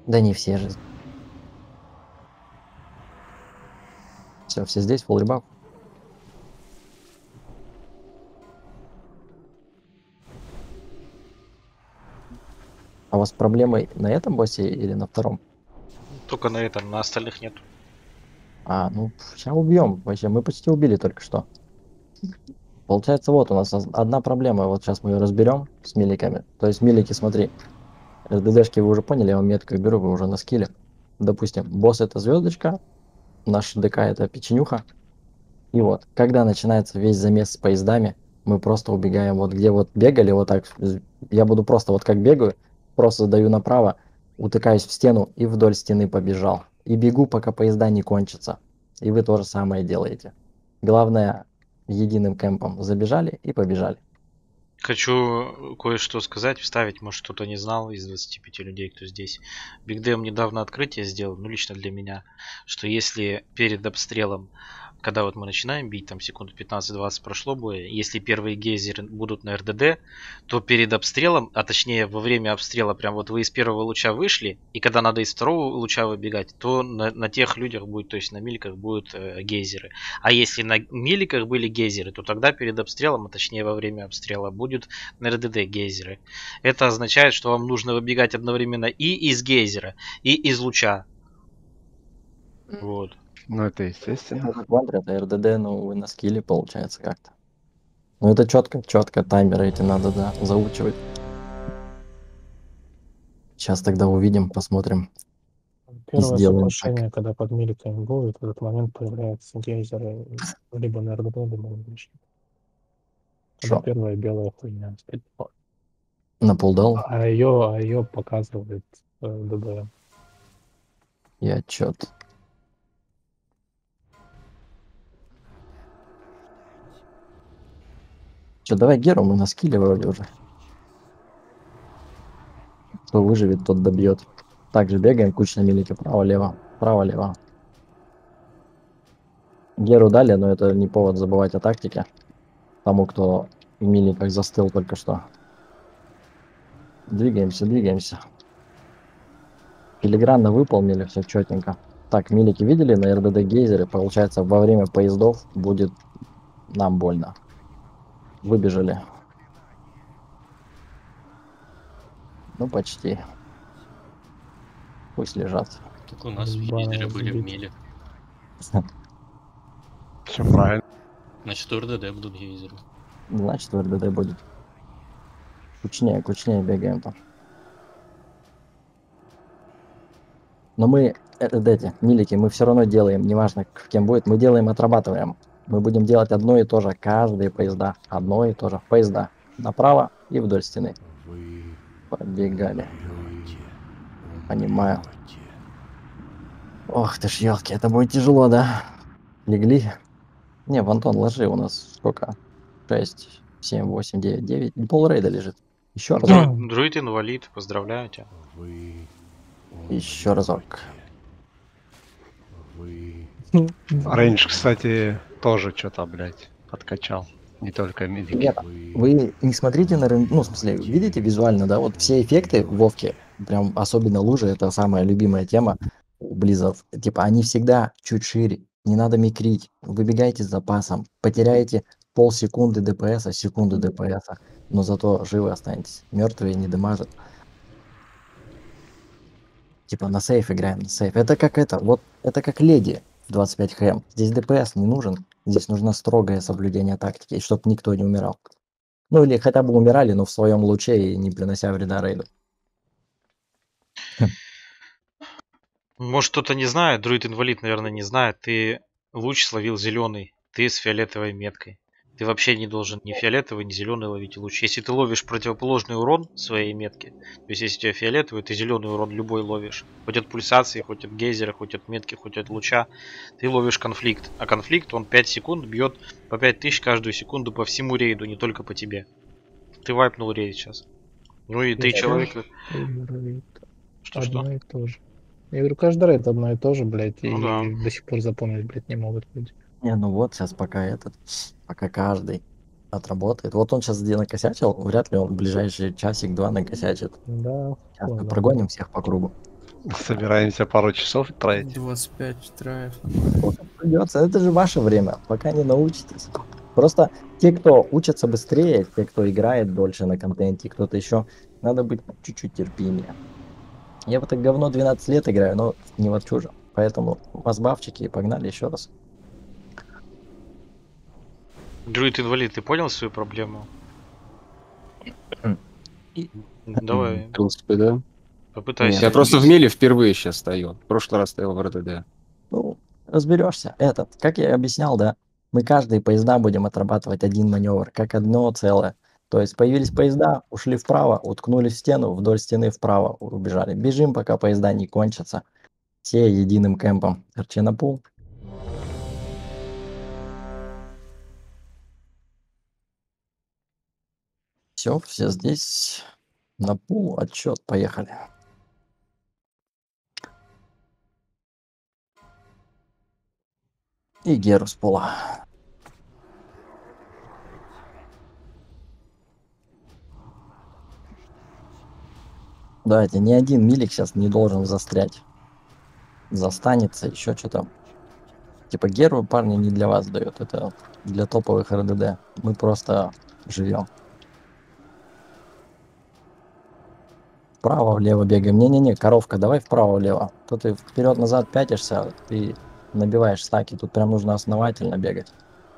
Да не все же. Все здесь, фулл ребап. А у вас проблемы на этом боссе или на втором? Только на этом, на остальных нет. Ну, сейчас убьем. Вообще, мы почти убили только что. Получается, вот у нас одна проблема. Вот сейчас мы ее разберем с миликами. То есть, милики, смотри. РДДшки вы уже поняли, я вам метку беру, вы уже на скилле. Допустим, босс это звездочка, наш ДК это печенюха. И вот, когда начинается весь замес с поездами, мы просто убегаем. Вот где вот бегали, вот так. Я буду просто вот как бегаю, просто даю направо, утыкаюсь в стену и вдоль стены побежал. И бегу, пока поезда не кончатся. И вы то же самое делаете. Главное, единым кемпом забежали и побежали. Хочу кое-что сказать, вставить, может кто-то не знал из 25 людей, кто здесь. Биг Дэм недавно открытие сделал, ну лично для меня, что если перед обстрелом, когда вот мы начинаем бить, там секунд 15-20 прошло боя, если первые гейзеры будут на РДД, то перед обстрелом, а точнее во время обстрела, прям вот вы из первого луча вышли, и когда надо из второго луча выбегать, то на тех людях будет, то есть на миликах будут гейзеры. А если на миликах были гейзеры, то тогда перед обстрелом, а точнее во время обстрела, будет на РДД гейзеры. Это означает, что вам нужно выбегать одновременно и из гейзера, и из луча. Вот. Ну, это естественно. Квадро, это РДД, ну вы на скилле получается как-то. Ну это четко таймеры эти надо, да, заучивать. Сейчас тогда увидим, посмотрим. Первое сделаем соглашение, когда под миликами будет, в этот момент появляются гейзеры либо на РДД, либо на личном. Когда Шо? первая белая хуйня. На пулдал А ее показывает ДД. и отчет. Че, давай Геру, мы на скилле вроде уже. Кто выживет, тот добьет. Также бегаем, кучно милики, право-лево, право-лево. Геру дали, но это не повод забывать о тактике. Тому, кто в миликах застыл только что. Двигаемся. Филигранно выполнили, все четенько. Так, милики видели на РДД гейзере? Получается, во время поездов будет нам больно. Выбежали. Ну, почти. Пусть лежат. Так у нас гейзеры были в миле. Все правильно. Значит, у РДД будут гейзеры. Значит, в РДД будет. Кучнее бегаем там. Но мы, эти милики, мы все равно делаем, неважно, кем будет, мы делаем, отрабатываем. Мы будем делать одно и то же, каждые поезда. Одно и то же, поезда. Направо и вдоль стены. Побегали. Понимаю. Ох ты ж, елки, это будет тяжело, да? Легли? Не, Антон, ложи, у нас сколько? 6, 7, 8, 9, 9. Пол рейда лежит. Еще разок. Друид инвалид, поздравляю тебя. Еще разок. Рейндж, кстати, тоже что-то, блядь, подкачал. Не только медики. Нет, вы не смотрите на рынок, ну, в смысле, видите визуально, да, вот все эффекты в Вовке, прям особенно лужи, это самая любимая тема у Близзов. Типа, они всегда чуть шире, не надо микрить, выбегайте с запасом, потеряете полсекунды ДПС, секунду ДПС, но зато живы останетесь, мертвые не дамажат. Типа, на сейф играем, на сейф. Это как вот, это как леди в 25 хм. Здесь ДПС не нужен, здесь нужно строгое соблюдение тактики, чтобы никто не умирал. Ну или хотя бы умирали, но в своем луче и не принося вреда рейду. Может кто-то не знает, друид инвалид, наверное, не знает. Ты луч словил зеленый, ты с фиолетовой меткой. Ты вообще не должен ни фиолетовый, ни зеленый ловить луч. Если ты ловишь противоположный урон своей метки, то есть если у тебя фиолетовый, ты зеленый урон любой ловишь. Хоть от пульсации, хоть от гейзера, хоть от метки, хоть от луча, ты ловишь конфликт. А конфликт, он 5 секунд бьет по 5000 каждую секунду по всему рейду, не только по тебе. Ты вайпнул рейд сейчас. Ну и ты человек... Одно и то же. Я говорю, каждый рейд одно и то же, блядь, Ну и да. до сих пор запомнить, блядь, не могут люди. Не, ну вот сейчас пока каждый отработает. Вот он сейчас где накосячил, вряд ли он в ближайший часик-два накосячит. Да. Сейчас мы прогоним всех по кругу. Собираемся пару часов тратить. 25 траев. Придется. Это же ваше время, пока не научитесь. Просто те, кто учатся быстрее, те, кто играет дольше на контенте, кто-то еще, надо быть чуть-чуть терпимее. Я в это говно 12 лет играю, но не в чуже. Поэтому возбавчики, погнали еще раз. Друид-инвалид, ты понял свою проблему? Давай, В принципе, да. попытайся. Я просто в меле впервые сейчас стою. В прошлый раз стоял в РДД. Ну, разберешься. Этот, как я и объяснял, да, мы каждые поезда будем отрабатывать один маневр, как одно целое. То есть появились поезда, ушли вправо, уткнулись в стену, вдоль стены вправо убежали. Бежим, пока поезда не кончатся. Все единым кемпом. РЧ на пул. Все здесь. На пул, отчет, поехали. И Геру с пола. Давайте, ни один милик сейчас не должен застрять. Застанется, еще что-то. Типа Геру, парни, не для вас дает. Это для топовых РДД. Мы просто живем. Вправо-влево бегаем. Не-не-не, коровка, давай вправо-влево. То ты вперед-назад пятишься, ты набиваешь стаки. Тут прям нужно основательно бегать.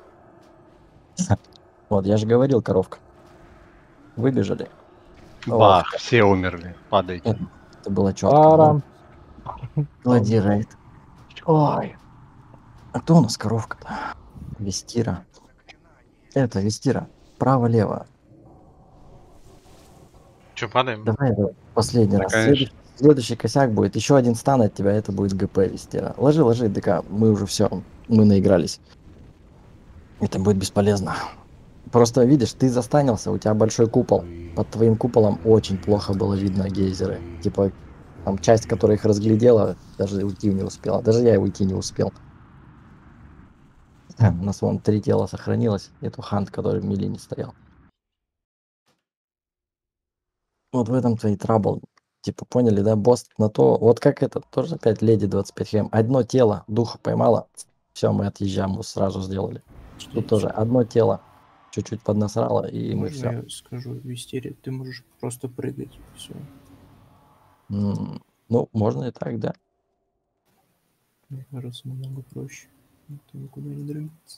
Вот, я же говорил, коровка. Выбежали. Бах, все умерли. Падайте. Это было четко. Клади рейд. Ой. А кто у нас коровка-то? Вестира. Это, Вестира. Право-лево. Че, падаем? Давай, последний Да, раз. конечно. Следующий косяк будет. Еще один стан от тебя, это будет ГП Вестира. Ложи, ДК. Мы уже все. Мы наигрались. Это будет бесполезно. Просто видишь, ты застанился, у тебя большой купол. Под твоим куполом очень плохо было видно гейзеры. Типа, там часть, которая их разглядела, даже уйти не успела. Даже я уйти не успел. У нас вон 3 тела сохранилось. Это Хант, который в мили не стоял. Вот в этом твой трабл. Типа, поняли, да? Босс на то... Вот как это, тоже опять леди 25 хм. Одно тело духа поймало. Все, мы отъезжаем, мы сразу сделали. Тут тоже одно тело. Чуть-чуть поднасрало, и мы Можно все. я скажу, Вестере, ты можешь просто прыгать. Все. Ну, можно и так, да. Мне кажется, намного проще. Это никуда не дрыгаться.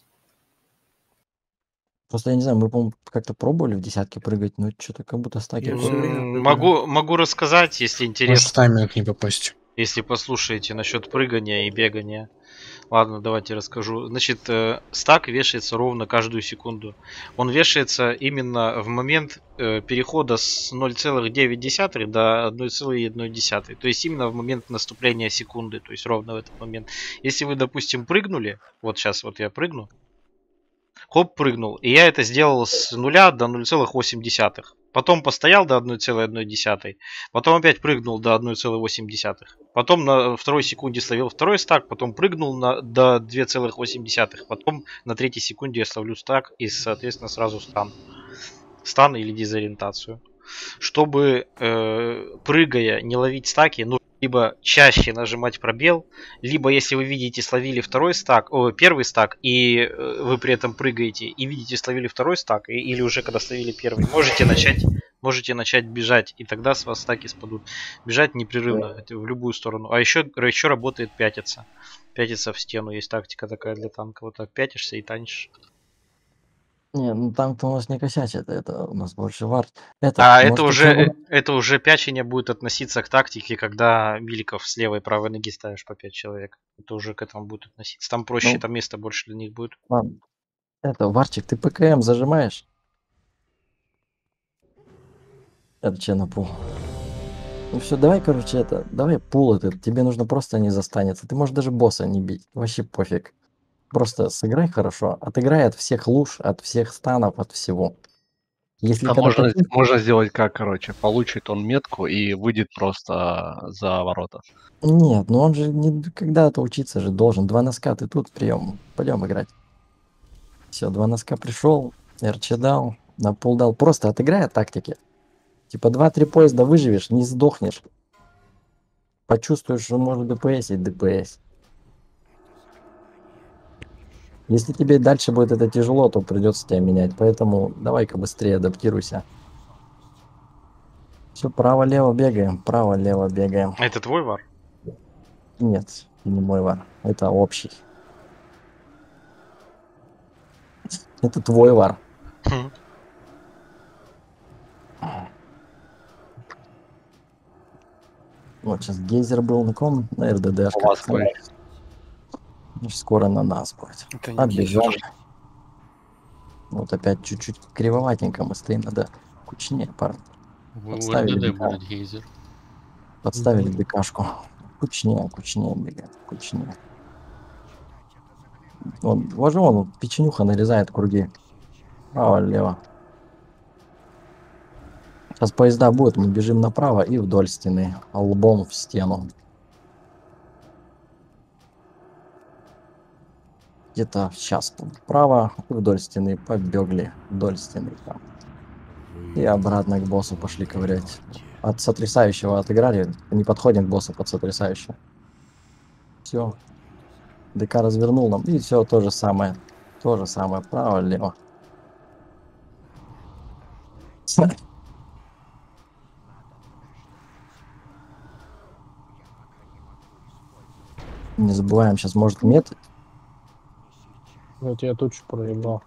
Просто я не знаю, мы, по-моему, как-то пробовали в десятке прыгать, но что-то как будто стаки. Я всё время прыгаю. Могу рассказать, если Может, в интересно. тайминг не попасть. Если послушаете насчет прыгания и бегания. Ладно, давайте расскажу. Значит, стак вешается ровно каждую секунду. Он вешается именно в момент перехода с 0,9 до 1,1. То есть именно в момент наступления секунды. То есть ровно в этот момент. Если вы, допустим, прыгнули, вот сейчас вот я прыгну, хоп, прыгнул. И я это сделал с 0 до 0,8. Потом постоял до 1,1. Потом опять прыгнул до 1,8. Потом на второй секунде словил второй стак. Потом прыгнул до 2,8. Потом на третьей секунде я словлю стак и, соответственно, сразу стан. Стан или дезориентацию. Чтобы, прыгая, не ловить стаки, нужно либо чаще нажимать пробел, либо если вы видите, словили первый стак, и вы при этом прыгаете, и видите, словили второй стак, или уже когда словили первый, можете начать бежать, и тогда с вас стаки спадут. Бежать непрерывно, это в любую сторону. А еще работает пятиться. Пятиться в стену, есть тактика такая для танка. Вот так пятишься и танчишь. Не, ну там-то у нас не косячит, это у нас больше вард. Может, Это уже пячение будет относиться к тактике, когда миликов с левой и правой ноги ставишь по 5 человек. Это уже к этому будет относиться. Там проще, Ну, там места больше для них будет. Ладно. Варчик, ты ПКМ зажимаешь? Это че на пул? Ну все, давай, короче, давай пул этот. Тебе нужно просто не застанется. Ты можешь даже босса не бить. Вообще пофиг. Просто сыграй хорошо. Отыграй от всех луж, от всех станов, от всего. Если Можно сделать как, короче, получит он метку и выйдет просто за ворота. Нет, ну он же не когда-то учиться же должен. 2 носка, ты тут прием. Пойдем играть. Все, 2 носка пришел, РЧ дал, на пул дал. Просто отыграй от тактики. Типа 2-3 поезда выживешь, не сдохнешь. почувствуешь, что может ДПС, и ДПС. Если тебе дальше будет это тяжело, то придется тебя менять. Поэтому давай-ка быстрее адаптируйся. Все, право-лево бегаем, право-лево бегаем. А это твой вар? Нет, не мой вар. Это общий. Это твой вар. Хм. Вот сейчас гейзер был на ком? На РДД. У вас был. Скоро на нас будет. Это не Отбежал. гейзер. Вот опять чуть-чуть кривоватенько мы стоим. Надо кучнее, парни. У Подставили РДД ДК. будет гейзер. Подставили ДКшку. Кучнее бегает. Кучнее. Он печенюха нарезает круги. Право-лево. Сейчас поезда будут, мы бежим направо и вдоль стены. Лбом в стену. Где-то сейчас вправо и вдоль стены побегли. Вдоль стены там. И обратно к боссу пошли ковырять. От сотрясающего отыграли. Не подходим к боссу под сотрясающего. Все. ДК развернул нам. И все то же самое. То же самое. Право-лево. Не забываем, сейчас может мед. Вот я тучу проебал.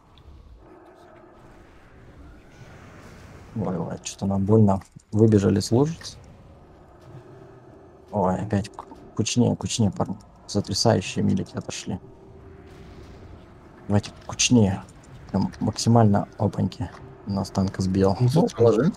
Ой, что-то нам больно. Выбежали с лужиц. Ой, опять кучнее, парни. Сотрясающие милики отошли. Давайте кучнее. Прям максимально опаньки. Нас танк сбил. Ну, положи.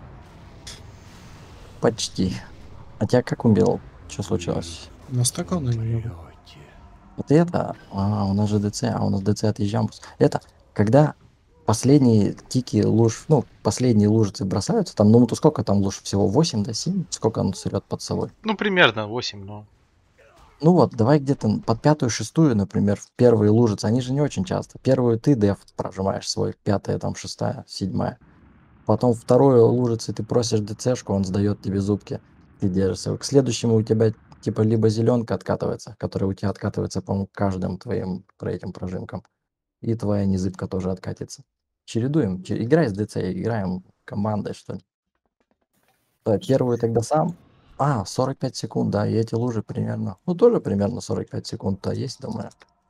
Почти. А тебя как убил? Что случилось? Настакал на него. Это? У нас же ДЦ, у нас ДЦ отъезжаем. Это, когда последние тики луж, последние лужицы бросаются, там, то сколько там луж? Всего 8 до 7? Сколько он сырет под собой? Ну, примерно 8, но... Ну вот, давай где-то под пятую, шестую, например, в первые лужицы, они же не очень часто. Первую ты деф прожимаешь свой, пятая, там, шестая, седьмая. Потом вторую лужицы ты просишь ДЦшку, он сдает тебе зубки, ты держишься. К следующему у тебя типа либо зеленка откатывается, которая у тебя откатывается, по-моему, каждым твоим этим прожимкам. И твоя незыбка тоже откатится. Чередуем. Играй с ДЦ, играем командой, что ли. Первую тогда сам. 45 секунд, да, и эти лужи примерно. Тоже примерно 45 секунд-то есть, думаю.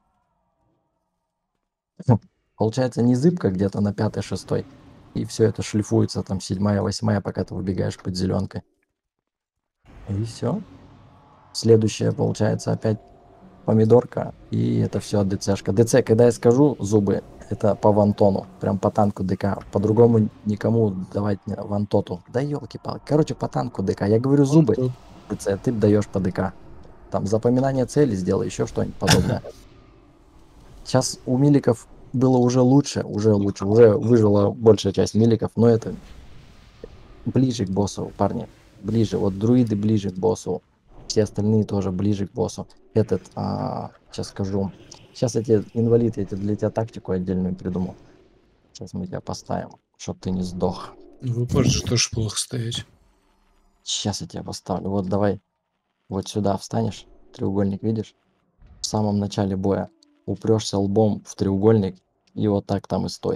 Получается, незыбка где-то на 5-6. И все это шлифуется, там, 7-8, пока ты выбегаешь под зеленкой. И все. Следующее, получается, опять помидорка, и это все ДЦшка. ДЦ, когда я скажу зубы, это по вантону, прям по танку ДК. По-другому никому давать вантоту. Да елки-палки. Короче, по танку ДК. Я говорю зубы, ДЦ, ты даешь по ДК. Там запоминание цели сделай, еще что-нибудь подобное. Сейчас у миликов было уже лучше, уже выжила большая часть миликов, но это ближе к боссу, парни. Ближе. Вот друиды ближе к боссу. Все остальные тоже ближе к боссу. Сейчас скажу. Сейчас эти инвалиды, я для тебя тактику отдельную придумал. Сейчас мы тебя поставим, чтоб ты не сдох. Вы можете тоже плохо стоять. Сейчас я тебя поставлю. Вот давай. Вот сюда встанешь. Треугольник видишь? В самом начале боя. Упрешься лбом в треугольник. И вот так там и стой.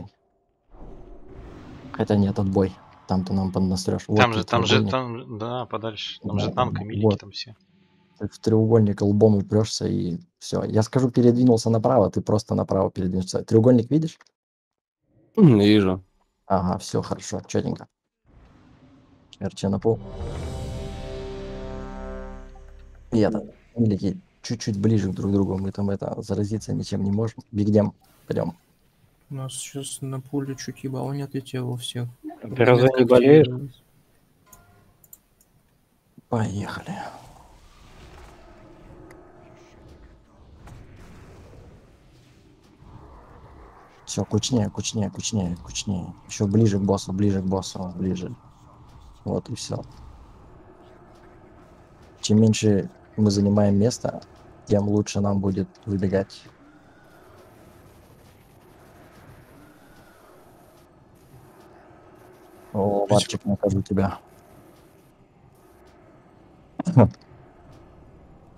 Хотя нет, отбой. Там-то нам поднастрешь. Да, подальше. Там же танк и милики там все. В треугольник лбом упрешься и все. Я скажу, передвинулся направо, ты просто направо передвинешься. Треугольник видишь? Вижу. Ага, все хорошо, четенько. РЧ на пол. И милики, чуть-чуть ближе друг к другу. Мы там заразиться ничем не можем. Бигдем, пойдем. У нас сейчас на поле чуть ебало не отлетело у всех. Ты разве не болеешь? Поехали. Все, кучнее. Еще ближе к боссу, ближе. Вот и все. Чем меньше мы занимаем место, тем лучше нам будет выбегать. О, Варчик, накажу тебя.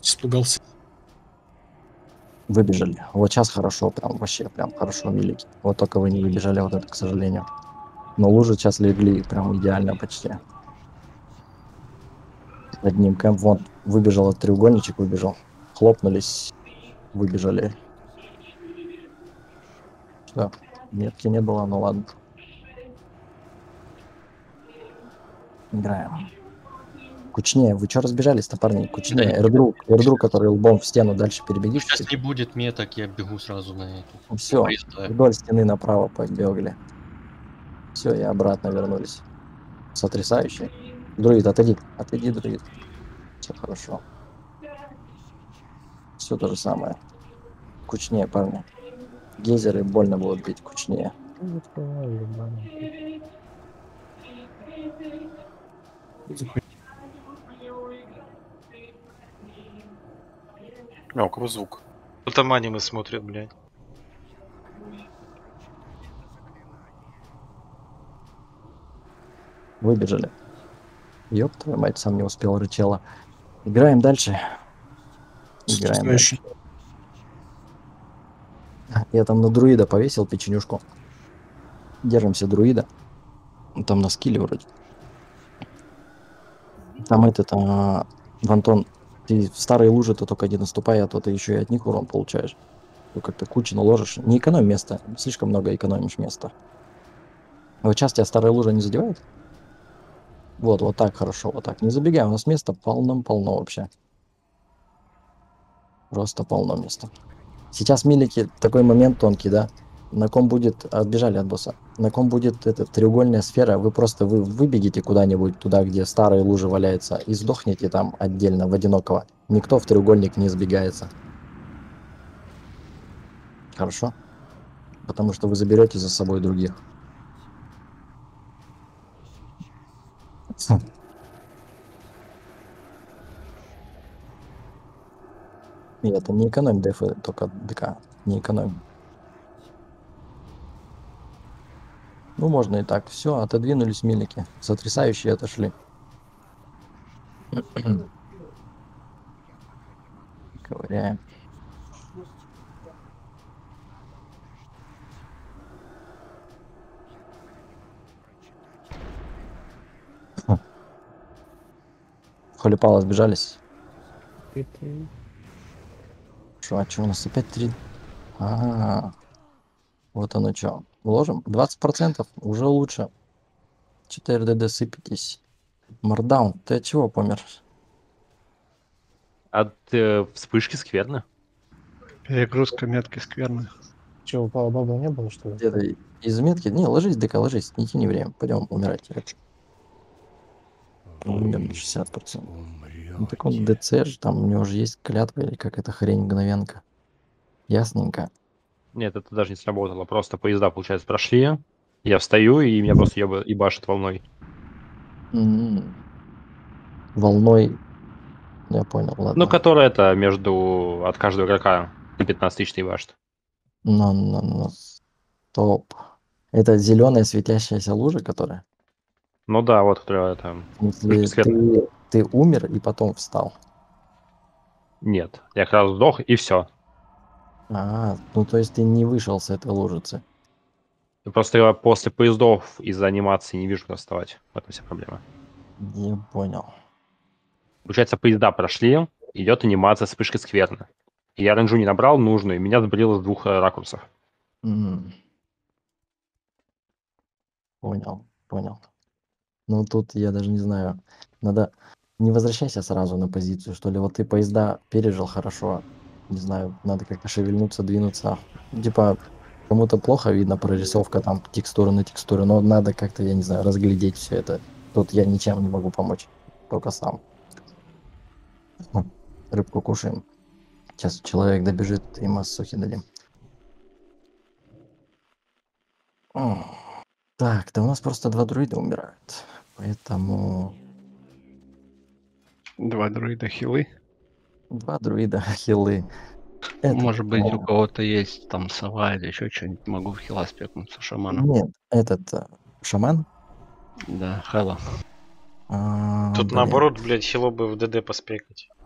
Испугался. Выбежали. Вот сейчас хорошо, прям вообще, прям хорошо милики. Вот только вы не выбежали, вот это, к сожалению. Но лужи сейчас легли прям идеально почти. Одним кэмп, вон, выбежал, треугольничек выбежал. Хлопнулись, выбежали. Что? Метки не было, ну ладно. Играем. Кучнее. Вы что разбежались-то, парни? Кучнее. Эрдрук, который лбом в стену дальше перебеги. Сейчас не будет меток, я бегу сразу на эту. Все, Поезда. вдоль стены направо побегали. Все, и обратно вернулись. Сотрясающе. Друид, отойди. Отойди, друид. Все хорошо. Все то же самое. Кучнее, парни. Гейзеры больно будут бить, кучнее. А, у кого звук? Кто там аниме смотрит, блядь. Выбежали. Ёб твою мать, сам не успел, рычала. Играем дальше. Играем дальше. Я там на друида повесил печенюшку. Держимся друида. Там на скилле вроде. Там этот, Антон, ты в старые лужи-то только не наступай, а то ты еще и от них урон получаешь. Ты как-то кучу наложишь. Не экономь место. Слишком много экономишь места. Вот сейчас тебя старая лужа не задевает? Вот так хорошо, вот так. Не забегай, у нас места полно вообще. Просто полно места. Сейчас милики, такой момент тонкий, да? На ком будет, отбежали от босса, на ком будет эта треугольная сфера, вы выбегите куда-нибудь туда, где старые лужи валяются, и сдохнете там отдельно, в одинокого. Никто в треугольник не сбегается. Хорошо? Потому что вы заберете за собой других. И это не экономь дефы, только ДК. Не экономь. Ну, можно и так. Все, отодвинулись милики. Сотрясающие отошли. Ковыряем. В Холипала сбежались. Что, а что у нас опять 3? Вот оно что. Вложим 20%, уже лучше. 4 ДД сыпитесь. Мардаун, ты от чего помер? От вспышки скверны. Перегрузка метки скверная. Че, упала баба не было, что ли? Где-то из метки? Не, ложись, ДК, ложись, не тяни время. Пойдем умирать. Умер на 60%. Ну так он ДЦ же, там у него же есть клятва или как эта хрень мгновенка. Ясненько. Нет, это даже не сработало. Просто поезда, получается, прошли. Я встаю, и меня просто ебашит волной. Волной. Я понял, ладно. Ну, которая это между от каждого игрока 15 тысяч ебашит. Стоп. Это зеленая светящаяся лужа, которая? Ну да, вот, которая это... В смысле, ты умер и потом встал? Нет, я как раз сдох, и все. Ну то есть ты не вышел с этой лужицы. Просто я после поездов из-за анимации не вижу, куда вставать. В этом вся проблема. Не понял. Получается, поезда прошли, идет анимация вспышки скверны. И я ренжу не набрал нужную, и меня сбрило с 2 ракурсов. Понял. Ну тут я даже не знаю. Надо... Не возвращайся сразу на позицию, что ли. Вот ты поезда пережил хорошо. Не знаю, надо как-то шевельнуться, двинуться. Типа, кому-то плохо видно прорисовка, там, текстуры на текстуры, но надо как-то, я не знаю, разглядеть все это. Тут я ничем не могу помочь. Только сам. Рыбку кушаем. Сейчас человек добежит, и массухи дадим. Так, да у нас просто 2 друида умирают. Поэтому... 2 друида хилы. 2 друида хилы. Может быть, у кого-то есть там сова или еще что-нибудь. Могу в хила спекнуться шаманом. Нет, шаман? Да, Хэлла. Тут наоборот, блядь, хило бы в ДД поспекать. Тут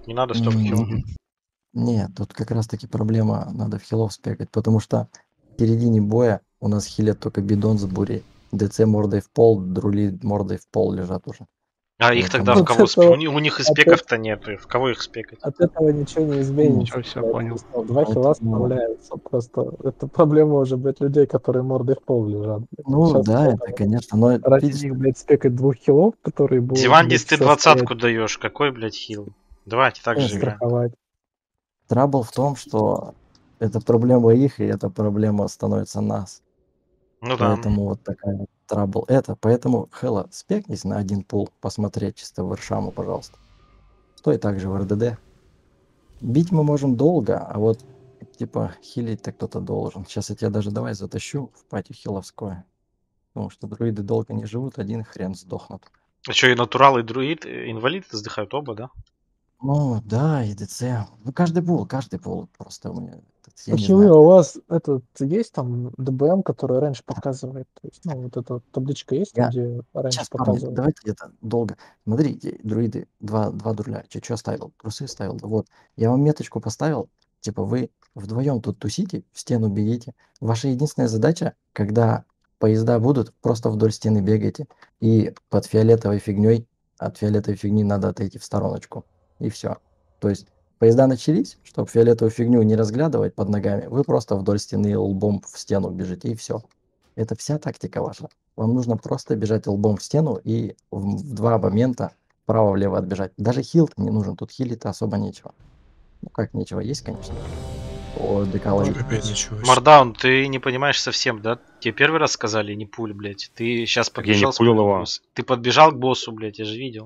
Не надо столько хилов. Нет, тут как раз таки проблема, надо в хилов спекать, потому что в середине боя у нас хилят только бидон с бурей. ДЦ мордой в пол, друли мордой в пол лежат уже. А их тогда в Поэтому- кого От этого- У них и от спеков-то нет. В кого их спекать? От этого ничего не изменится. Всё, блядь. понял. Ну, 2 хила справляются. Просто это проблема уже, блядь, людей, которые мордой в пол лежат. блядь. Ну Щас да, поэтому это конечно, но ради видишь, них, блядь, спекать 2 хилов, которые будут, Дивандис, блядь, ты всё 20-ку даешь. Какой, блядь, хил? Давайте так Нет, же играем. страховать. трабл в том, что это проблема их, и эта проблема становится нас. Ну да. Поэтому вот такая вот трабл. Это, поэтому, Хэлла, спекнись на один пул, посмотреть чисто в Иршаму, пожалуйста. Стой также в РДД. Бить мы можем долго, а вот, типа, хилить-то кто-то должен. Сейчас я тебя даже давай затащу в пати хиловское. Потому что друиды долго не живут, один хрен сдохнут. А что, и натурал, и друид, и инвалид вздыхают оба, да? Ну, да, и ДЦ. Ну, каждый пул. Просто у меня, я не Почему знаю. у вас этот есть там ДБМ, который раньше показывает? То есть, ну, вот эта вот табличка есть, там, Я- где раньше Сейчас, парни, показывает? давайте это долго. Смотрите, друиды, два друля. Что ставил? Трусы ставил. Вот. Я вам меточку поставил. Типа вы вдвоем тут тусите, в стену бегите. Ваша единственная задача, когда поезда будут, просто вдоль стены бегайте. И под фиолетовой фигней, от фиолетовой фигни надо отойти в стороночку. И все. То есть поезда начались, чтобы фиолетовую фигню не разглядывать под ногами, вы просто вдоль стены лбом в стену бежите, и все. Это вся тактика ваша. Вам нужно просто бежать лбом в стену и в 2 момента вправо-влево отбежать. Даже хил не нужен, тут хилить-то особо нечего. Ну как нечего, есть, конечно. О, ДК ловит. Опять началось. Мардаун, ты не понимаешь совсем, да? Тебе первый раз сказали, не пуль, блядь. Ты сейчас Так я не подбежал. пулил его. Ты подбежал к боссу, блядь, я же видел.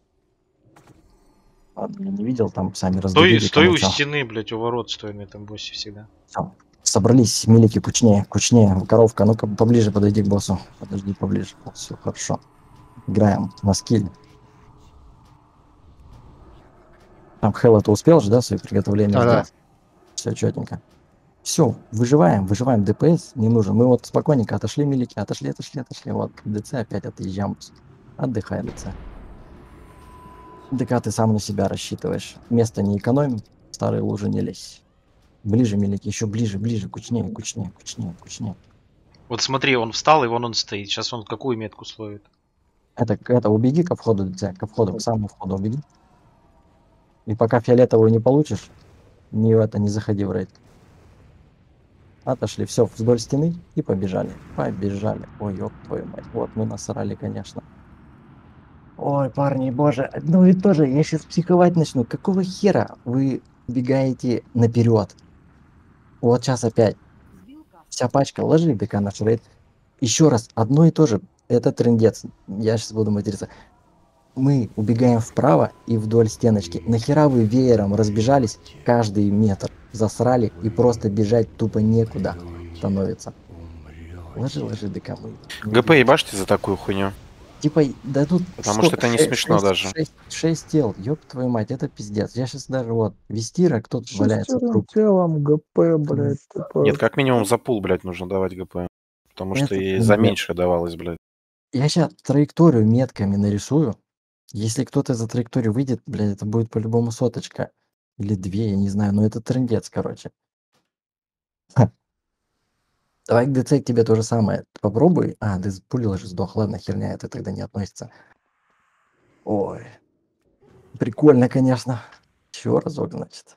Ладно, я не видел, там сами Стой, разбудили. стой у кому чё. стены, блядь, у ворот стой на этом боссе всегда. Всё. Собрались, милики, кучнее. Коровка, ну-ка поближе подойди к боссу. Подожди поближе. Все хорошо. Играем на скиль. Там Хэлла, ты успел же, да, свои приготовления Да-да. сделать? Все четенько. Все, выживаем, ДПС не нужен. Мы вот спокойненько отошли, милики, отошли. Вот, ДЦ опять отъезжаем. Отдыхай, ДЦ. ДК ты сам на себя рассчитываешь. Место не экономим, в старые лужи не лезь. Ближе, милики, еще ближе, кучнее. Вот смотри, он встал, и вон он стоит. Сейчас он какую метку словит? Это убеги ко входу, ДЦ, ко входу, к самому входу убеги. И пока фиолетовую не получишь, не заходи в рейд. Отошли, все, вдоль стены и побежали. Ой, ёб твою мать. Вот, мы насрали, конечно. Ой, парни, боже. Ну и тоже, я сейчас психовать начну. Какого хера вы бегаете наперед? Вот сейчас опять. Вся пачка, ложи БК наш рейд. Еще раз, одно и то же. Это трындец. Я сейчас буду материться. Мы убегаем вправо и вдоль стеночки. Нахера вы веером разбежались каждый метр? Засрали и просто бежать тупо некуда становится. Ложи ДК. ГП ебашьте за такую хуйню. Типа, да тут... Потому что это не смешно даже. 6 тел, ёб твою мать, это пиздец. Я сейчас даже вот, Вестира, кто-то валяется Шестерым труп. телом ГП, блядь. типа, Нет, как минимум за пул, блядь, нужно давать ГП. Потому что Это ей пиздец. за меньше давалось, блядь. Я сейчас траекторию метками нарисую. Если кто-то за траекторию выйдет, блядь, это будет по-любому соточка. Или 2, я не знаю, но это трындец, короче. Ха. Давай к ДЦ к тебе то же самое. Попробуй. А, ты пулил же сдох. Ладно, херня, это тогда не относится. Ой. Прикольно, конечно. Еще разок, значит.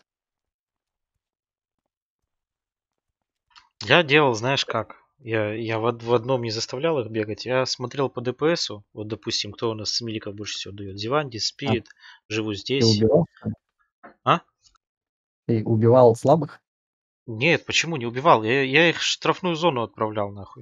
Я делал, знаешь как? Я в одном не заставлял их бегать. Я смотрел по ДПСу. Вот, допустим, кто у нас с миликов больше всего дает. Зиванди, Спирит, живу Ты здесь. убивал? А? Ты убивал слабых? Нет, почему не убивал? Я их в штрафную зону отправлял, нахуй.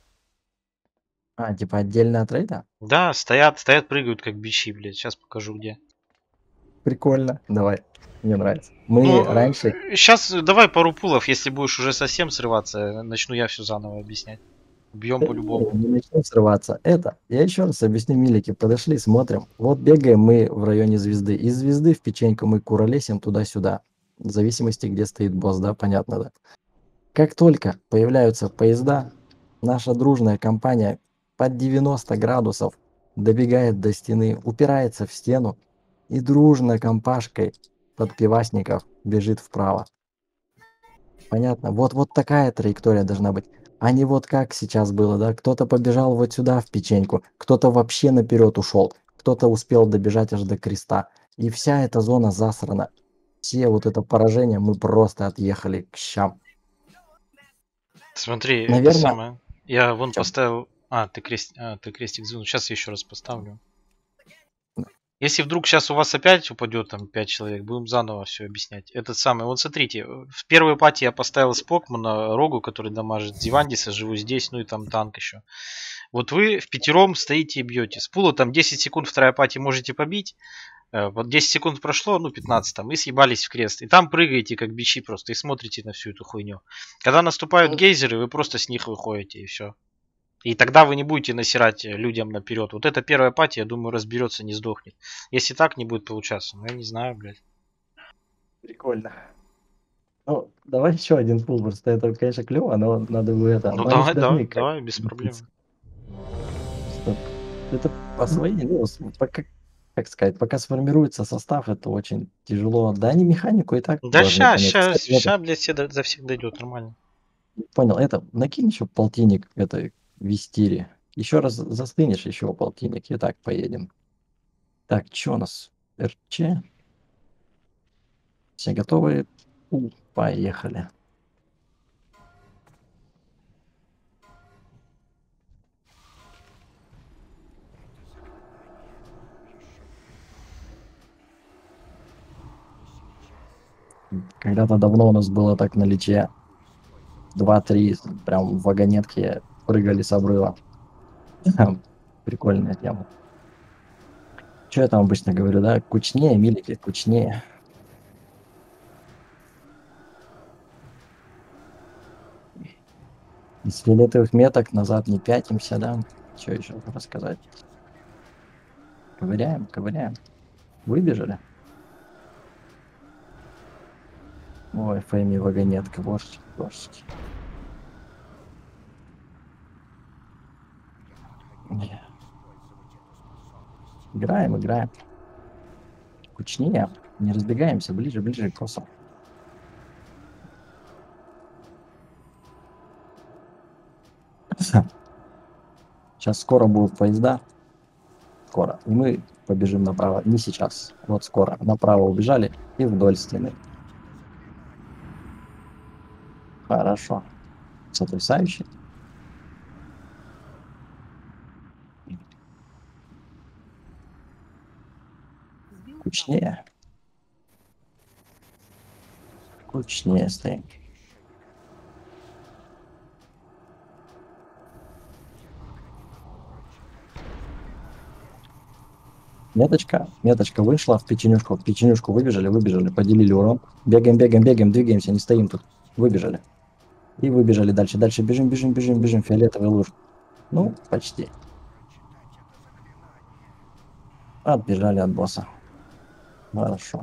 А, типа отдельно от рейда? Да, стоят, прыгают как бичи, блядь. Сейчас покажу где. Прикольно. Давай. Мне нравится. Мы Ну, раньше... Сейчас давай пару пулов, если будешь уже совсем срываться, начну я все заново объяснять. Бьем по-любому. Не начнем срываться. Это, я еще раз объясню, милики. Подошли, смотрим. Вот бегаем мы в районе звезды. Из звезды в печеньку мы куролесим туда-сюда. В зависимости, где стоит босс, да, понятно, да. Как только появляются поезда, наша дружная компания под 90 градусов добегает до стены, упирается в стену и дружно компашкой под пивасников бежит вправо. Понятно? Вот такая траектория должна быть. А не вот как сейчас было, да? Кто-то побежал вот сюда в печеньку, кто-то вообще наперед ушел, кто-то успел добежать аж до креста. И вся эта зона засрана. Все вот это поражение мы просто отъехали к щам. Смотри, это Наверное, самое. Я вон чё? поставил... ты крестик звонил. Сейчас я еще раз поставлю. Если вдруг сейчас у вас опять упадет там 5 человек, будем заново все объяснять. Этот самый, вот смотрите, в первой пати я поставил Спокмана, Рогу, который дамажит, Зивандиса, живу здесь, ну и там танк еще. Вот вы в пятером стоите и бьете. С пула там 10 секунд вторая пати можете побить. Вот 10 секунд прошло, ну 15 там, и съебались в крест. И там прыгаете как бичи просто и смотрите на всю эту хуйню. Когда наступают гейзеры, вы просто с них выходите и все. И тогда вы не будете насирать людям наперед. Вот эта первая пати, я думаю, разберется, не сдохнет. Если так не будет получаться, ну я не знаю, блядь. Прикольно. Ну, давай еще один пул, просто это, конечно, клево, но надо бы это... Ну но они ж должны как-то давай, без проблем. что это освоение, ну, как сказать, пока сформируется состав, это очень тяжело. Да, они механику и так Да должны понять. Кстати, это, блядь, все за всех дойдет нормально. понял, это, накинь еще полтинник этой Вистири. Еще раз застынешь, еще полтинник, и так поедем. Так, что у нас? РЧ. Все готовы? Поехали. Когда-то давно у нас было так на Личе. 2-3 прям в вагонетке прыгали с обрыва. Прикольная тема. Что я там обычно говорю, да? Кучнее, милики, кучнее. Из фиолетовых меток назад не пятимся, да? Что еще рассказать? Ковыряем, ковыряем. Выбежали. Ой, Фэми вагонетка, божечки, божечки. Играем, играем. Кучнее. Не разбегаемся, ближе, ближе к косу. Сейчас скоро будут поезда. Скоро. И мы побежим направо. Не сейчас. Вот скоро. Направо убежали и вдоль стены. Хорошо. Потрясающе. Кучнее. Кучнее стоим. Меточка вышла в печенюшку выбежали, поделили урон. Бегаем, двигаемся, не стоим тут. Выбежали. И выбежали дальше, бежим, фиолетовый луж. Ну, почти. Отбежали от босса. Хорошо.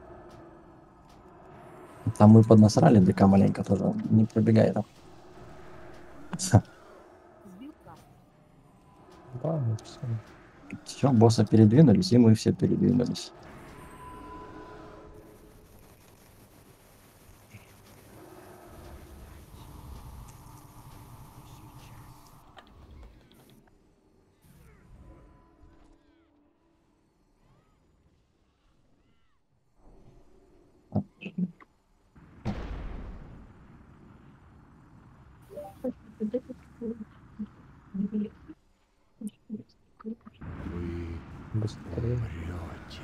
Там мы поднасрали ДК маленько тоже, не пробегай там. Да, ну, всё. Все, босса передвинулись, и мы все передвинулись. Вы Быстрее. умрете.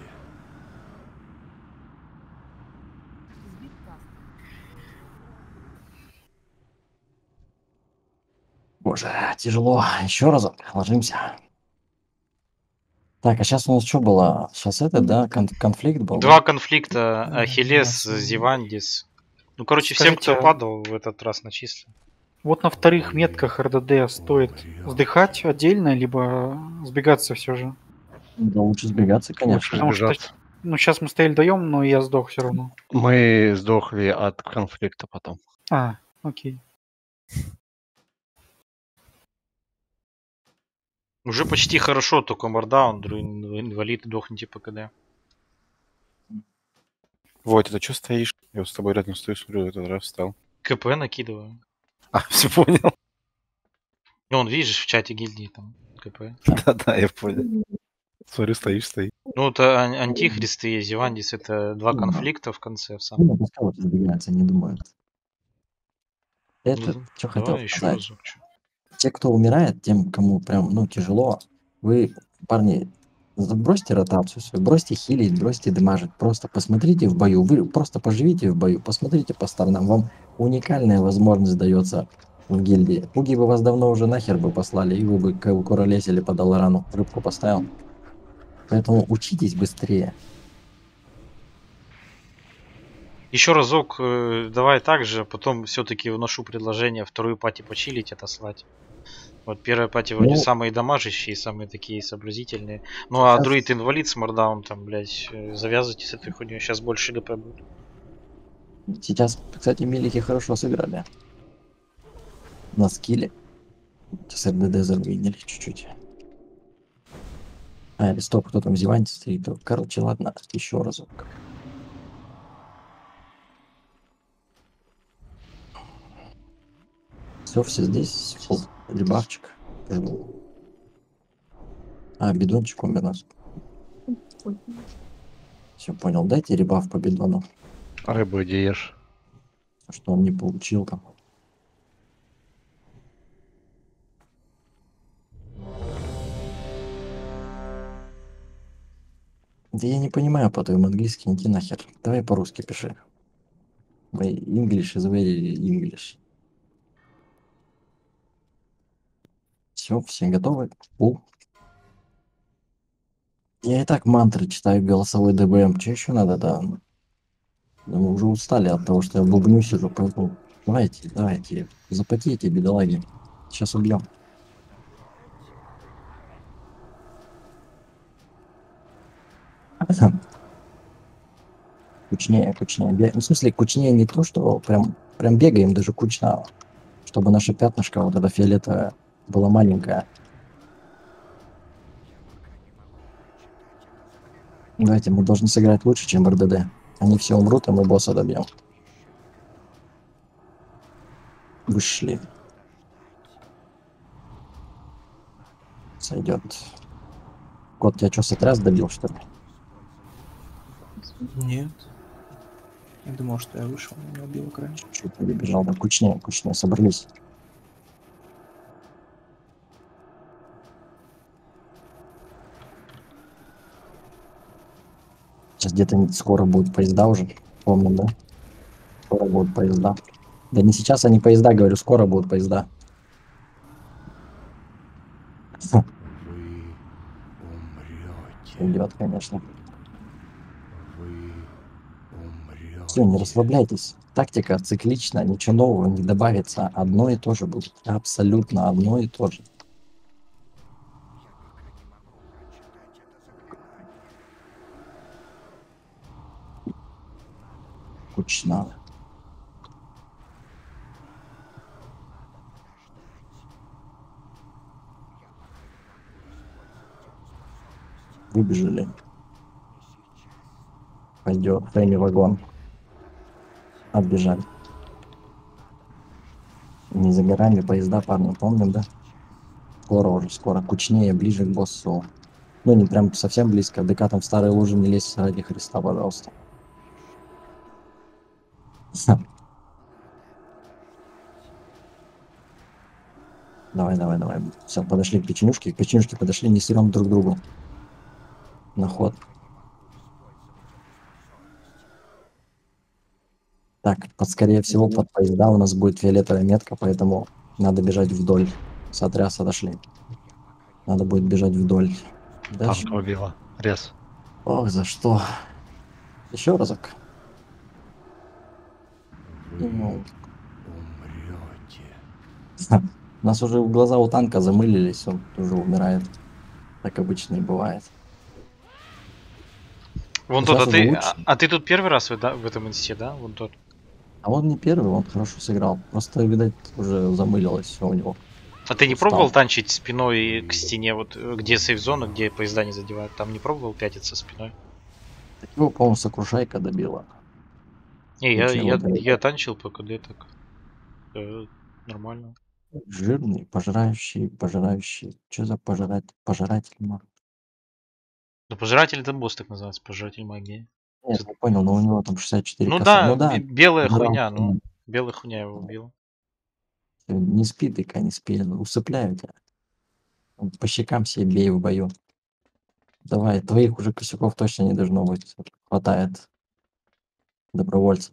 Боже, тяжело. Еще разок. Ложимся. Так, а сейчас у нас что было? Сейчас это, да? Конфликт был? Два Да? конфликта. Ахиллес, Зивандис. Ну, короче, всем, кто Скажите, падал, в этот раз начислен. вот на вторых метках РДД стоит вздыхать отдельно, либо сбегаться все же? Да лучше сбегаться, конечно. Потому что, Сбежаться. ну, сейчас мы стояли вдвоем, но я сдох все равно. Мы сдохли от конфликта потом. А, окей. Уже почти хорошо, только мардаун, инвалид, дохните по КД. Вот, это что стоишь? Я вот с тобой рядом стою, смотрю, этот раз встал. КП накидываю. А, все понял. Ну, он, видишь, в чате гильдии там КП. Да-да, я понял. Смотрю, стоишь. Ну, это Антихрист и Зевандис, это два конфликта в конце. В Ну, самом. пускай вот разбегаются, не думают. Это, Ну, что хотел давай еще сказать. разок. чё. Те, кто умирает, тем, кому прям, ну, тяжело, вы, парни, бросьте ротацию свою, бросьте хилить, бросьте демажить. Просто посмотрите в бою, вы просто поживите в бою, посмотрите по сторонам. Вам уникальная возможность дается в гильдии. Пуги бы вас давно уже нахер бы послали, и вы бы к куролесили по Долларану. Рыбку поставил. Поэтому учитесь быстрее. Еще разок, давай так же, а потом все-таки вношу предложение вторую пати почилить, отослать. Вот первая пати вроде Ну, самые дамажащие, самые такие сообразительные. Ну а сейчас- друид инвалид с мордаун там, блять, завязывайте с этой хуйней, сейчас больше ГП будет. Сейчас, кстати, милики хорошо сыграли. На скилле. Сейчас РДД заруинили чуть-чуть. А, или стоп, кто там зеванти стоит. Короче, ладно, еще разок. Все здесь. Фу, ребавчик. А, бидончик умер у нас. Все понял. Дайте ребав по бидону. Рыбу где ешь? Что он не получил там. Да я не понимаю по-твоему английский, иди нахер. Давай по-русски пиши. My English is very English. Все готовы? Пул. Я и так мантры читаю голосовой ДБМ. Что еще надо, да? Мы уже устали от того, что я бубню сижу, поэтому давайте, запотейте, бедолаги. Сейчас убьем. Кучнее. Ну, в смысле, кучнее не то, что прям бегаем, даже кучно, чтобы наша пятнышко, вот эта фиолетовая, была маленькая. Давайте, мы должны сыграть лучше, чем в РДД. Они все умрут, а мы босса добьем. Вышли. Сойдет. Кот, тебя что, сотряс добил, что ли? Нет. Я думал, что я вышел, меня убил раньше. Чуть перебежал, да, кучнее, собрались. Сейчас где-то скоро будут поезда уже, помним, да? Скоро будут поезда. Да не сейчас они поезда, говорю, скоро будут поезда. Вы умрете. Идет, конечно. Вы умрете. Все, не расслабляйтесь. Тактика циклична, ничего нового не добавится. Одно и то же будет. Абсолютно одно и то же. Кучно. Выбежали. Пойдет, Фэми вагон. Отбежали. Не за горами поезда, парни, помним, да? Скоро. Кучнее, ближе к боссу. Ну, не прям совсем близко. ДК там в старые лужи не лезь ради Христа, пожалуйста. Давай. Все, подошли к печенюшке. К печенюшке подошли, не сырем друг другу. На ход. Так, скорее всего, под поезда у нас будет фиолетовая метка, поэтому надо бежать вдоль. Сотряса дошли. Надо будет бежать вдоль. Дальше. Танка убила. Рез. Ох, за что? Еще разок. Вы Ну, умрете. у нас уже глаза у танка замылились, он уже умирает. Так обычно и бывает. Вон Сейчас тот, уже лучше. а ты тут первый раз в этом инсте, да? Вон тот. А он не первый, он хорошо сыграл. Просто, видать, уже замылилось все у него. А ты не Устал. пробовал танчить спиной к стене, вот где сейф-зона, где поезда не задевают? Там не пробовал пятиться спиной? Так его, по-моему, сокрушайка добила. Не, Ничего, да, я танчил по КД так. Нормально. жирный, пожирающий. Что за пожиратель? Ну, пожиратель это босс так называется, пожиратель магии. Нет, не понял, но у него там 64 Ну коса. да, Ну да, белая пожрал, хуйня, ну. Белая хуйня его убила. не спи ты, не спи, усыпляю тебя. По щекам себе бей в бою. Давай, твоих уже косяков точно не должно быть. Хватает добровольцев.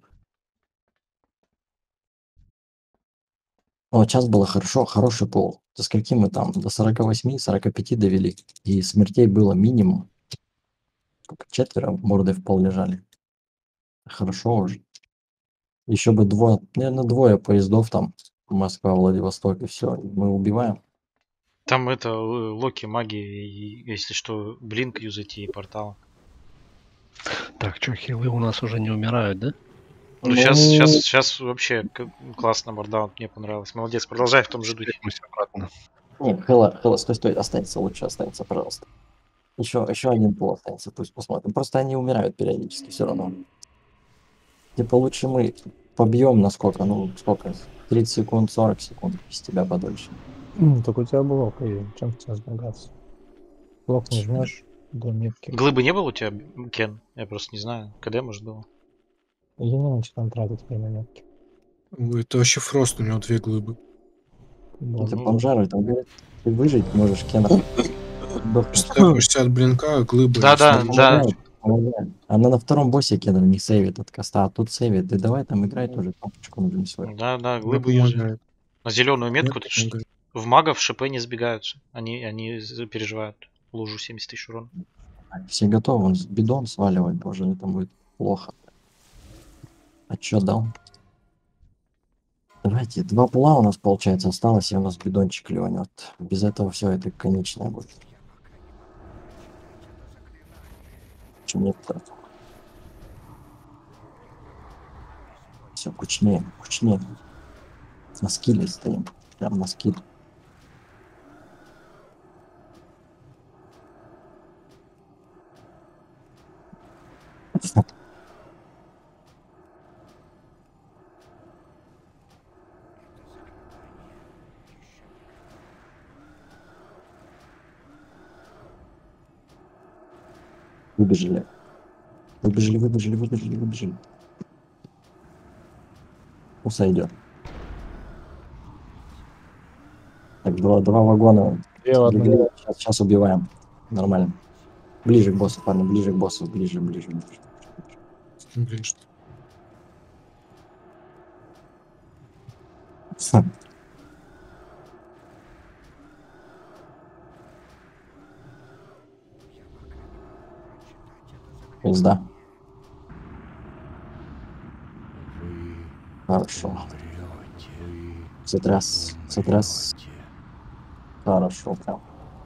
О, сейчас было хорошо, хороший пол. До скольки мы там? До 48-45 довели. И смертей было минимум. Сколько? 4 морды в пол лежали. Хорошо уже. Еще бы наверное, двое поездов там. Москва, Владивосток, и все. Мы убиваем. Там это локи магии, и, если что, блинк юзайте и портал. Так, что, хилы у нас уже не умирают, да? Ну, сейчас вообще классно, Мордаунт, мне понравилось. Молодец, продолжай в том же духе. Обратно. Нет, Хэлла, стой, останется, лучше останется, пожалуйста. Еще один пол останется, пусть посмотрим. Просто они умирают периодически все равно. Типа лучше мы побьем на сколько, 30 секунд, 40 секунд, без тебя подольше. Так у тебя блок, и чем ты сейчас сбегаться? Блок не жмешь до метки. Глыбы не было у тебя, Кен? Я просто не знаю. КД, может, было? Я не знаю, что там тратить время метки. Это вообще Фрост, у него 2 глыбы. Это бомжары, там говорят, ты выжить можешь, Кена. Степаешься от блинка, глыбы. Да. Она на втором боссе Кена не сейвит от коста, а тут сейвит. Ты давай там играй тоже, кнопочку нужно свою. Да, глыбы юзают. На зеленую метку в магов ШП не сбегаются. Они переживают лужу 70 тысяч урона. Все готовы, он бидон сваливать, боже, это будет плохо. А чё дал? Давайте, 2 пула у нас, получается, осталось, и у нас бидончик ливанет. Без этого все это конечное будет. Чё нет-то? Все, кучнее. На скилле стоим. Прям на скилле. Выбежали. Уса идет. Так, два вагона. Сейчас убиваем. Нормально. Ближе к боссу, парни, ближе к боссу. Ближе. Пизда. Хорошо. Сотряс. Хорошо, прям.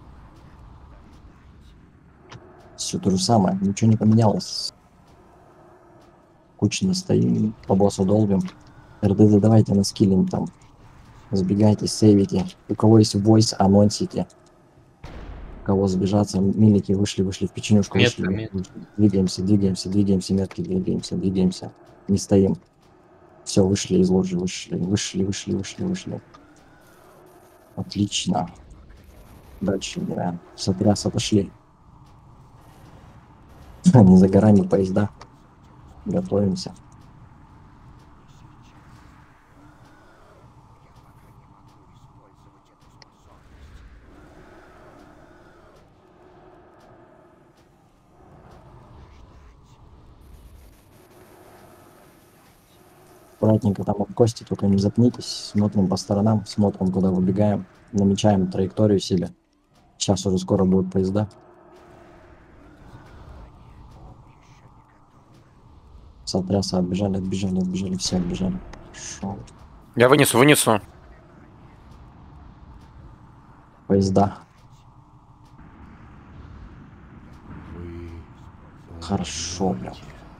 Все то же самое, ничего не поменялось. Кучно стоим, по боссу долбим. РДД давайте на скиллим там. Сбегайте, сейвите. У кого есть войс, анонсите. У кого сбежаться, милики вышли в печенюшку. Вышли. Двигаемся, метки, двигаемся. Не стоим. Все, вышли из ложи, вышли. Отлично. Дальше играем. Сотряс, отошли. Не за горами поезда. Готовимся. Аккуратненько там об кости, только не запнитесь. Смотрим по сторонам, смотрим, куда выбегаем. Намечаем траекторию себе. Сейчас уже скоро будут поезда. Сотряса, отбежали, все отбежали. Хорошо. Я вынесу. Поезда. Хорошо, блядь.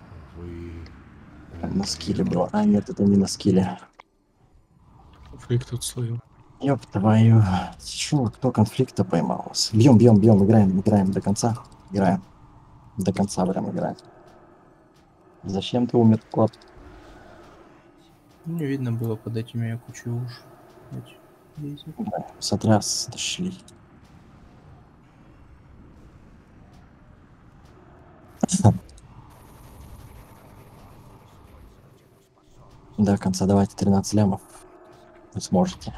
На скилле было. А, нет, это не на скилле. Конфликт отслоил. Ёб твою. Шо, кто конфликта поймал? Бьем, играем до конца. Играем. До конца прям играем. Зачем ты умер, кот? Не видно было под этими кучей уж. Эти гейзеры. Сотряс дошли. До конца давайте 13 лямов. Вы сможете.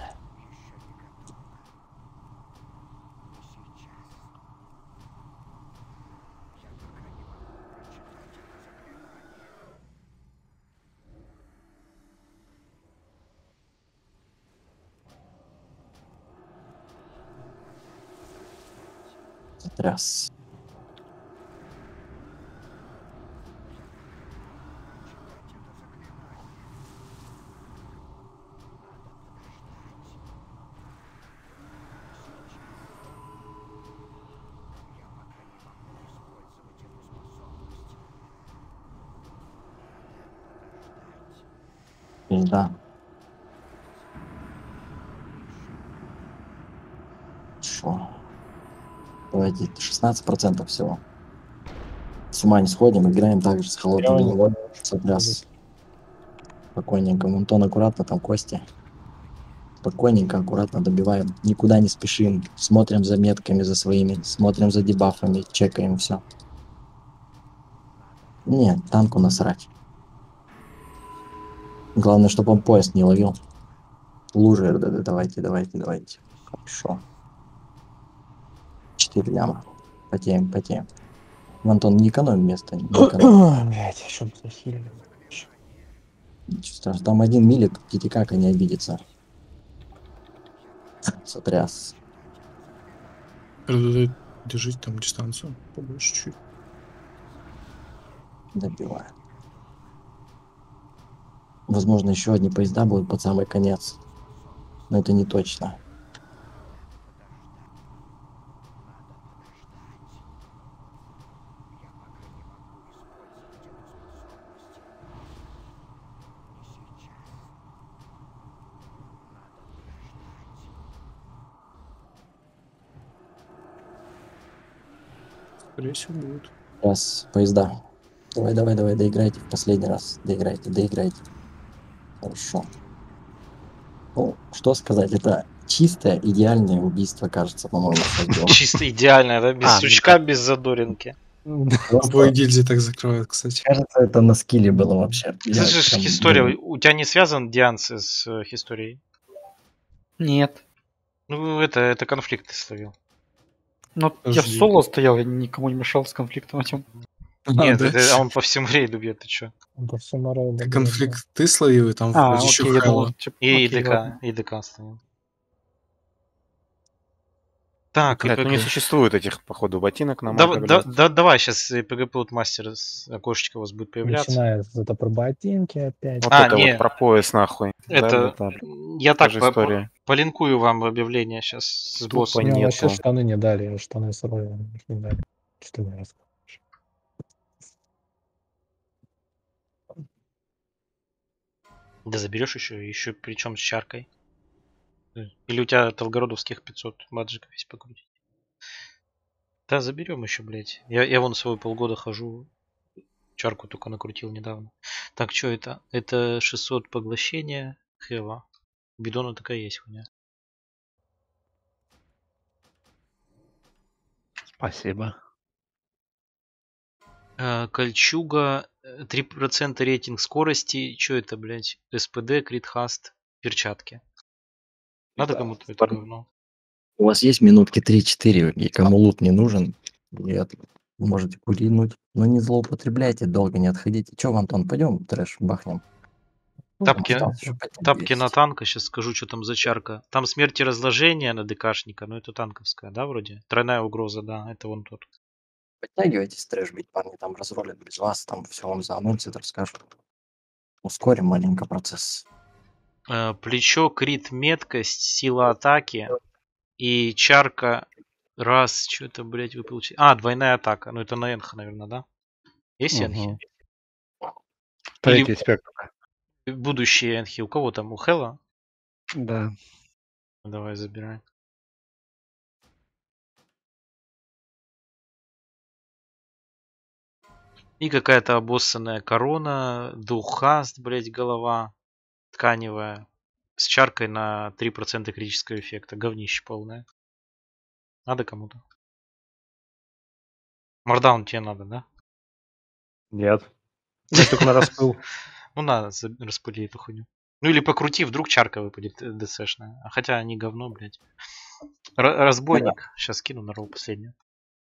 Сотряс. Да. Шо? Давайте 16% всего. С ума не сходим, играем также с холодной головой. Сотряс. Спокойненько. Монтон аккуратно, там кости. Спокойненько, аккуратно добиваем. Никуда не спешим. Смотрим за метками, за своими. Смотрим за дебафами. Чекаем все. Нет, танку насрать. Главное, чтобы он поезд не ловил. Лужи РДД, давайте. Хорошо. 4 ляма. Потеем. Антон, не экономим место. Блять, еще бы захилили. Ничего страшного. Там 1 милит, Титикака не обидится. Сотряс. Держите там дистанцию побольше чуть. Добиваю. Возможно, еще одни поезда будут под самый конец. Но это не точно. Скорее всего, будет. Раз, поезда. Давай, доиграйте в последний раз. Доиграйте. Хорошо. Ну, что сказать, это чистое, идеальное убийство, кажется, по-моему. Чисто идеальное, да? Без сучка, без задоринки. Обои гильдии так закрывают, кстати. Кажется, это на скилле было вообще. Это же история. У тебя не связан Дианс с историей? Нет. Ну, это конфликт ты словил. Ну, я в соло стоял, я никому не мешал с конфликтом этим. Нет, это он по всему рейду бьет, ты чё? По всему рейду. Конфликт ты словил, и там вроде еще окей, я Хэлла. думал, типа, И окей, ладно. ИДК стоял. Так, Блядь, ну не существует этих, походу, ботинок на давай, сейчас ПГ мастер с окошечка у вас будет появляться. Начинается это про ботинки опять. Вот это вот про пояс, нахуй. Это Да. я так история. полинкую вам объявление сейчас с боссом. Мне вообще штаны не дали, штаны с роем не дали. Что не расскажешь. Да заберешь еще причем с чаркой. Или у тебя Толгородовских 500 баджиков есть покрутить. Да, заберем еще, блядь. Я вон свой полгода хожу. Чарку только накрутил недавно. Так, что это? Это 600 поглощения Хэва. У бидона такая есть хуйня. Спасибо. Кольчуга, 3% рейтинг скорости. Что это, блядь? СПД, критхаст, перчатки. Надо кому-то это говно. У вас есть минутки 3-4, и кому лут не нужен, можете куринуть. Но не злоупотребляйте, долго не отходите. Че, Антон, пойдем трэш бахнем. Тапки на танка, сейчас скажу, что там за чарка. Там смерть и разложение на ДКшника, но это танковская, да, вроде? Тройная угроза, да, это вон тот. Подтягивайтесь, трэш бить, парни там разрулят без вас, там все вам заанонсят, расскажут. Ускорим маленько процесс. Плечо, крит, меткость, сила атаки и чарка раз, что-то, блять, вы получили. Двойная атака, ну это на энха, наверное, да? Есть энхи? Третий спектр. Будущие энхи у кого там? У Хэлла? Да. Давай, забирай. И какая-то обоссанная корона, духаст, блять, голова. тканевая с чаркой на 3% критического эффекта. Говнище полное. Надо кому-то? Мардаун тебе надо, да? Нет. Я только на распыл. Ну на, распыли эту хуйню. Ну или покрути, вдруг чарка выпадет ДЦшная. А хотя они говно, блядь. Разбойник. Сейчас скину на ролл последнюю.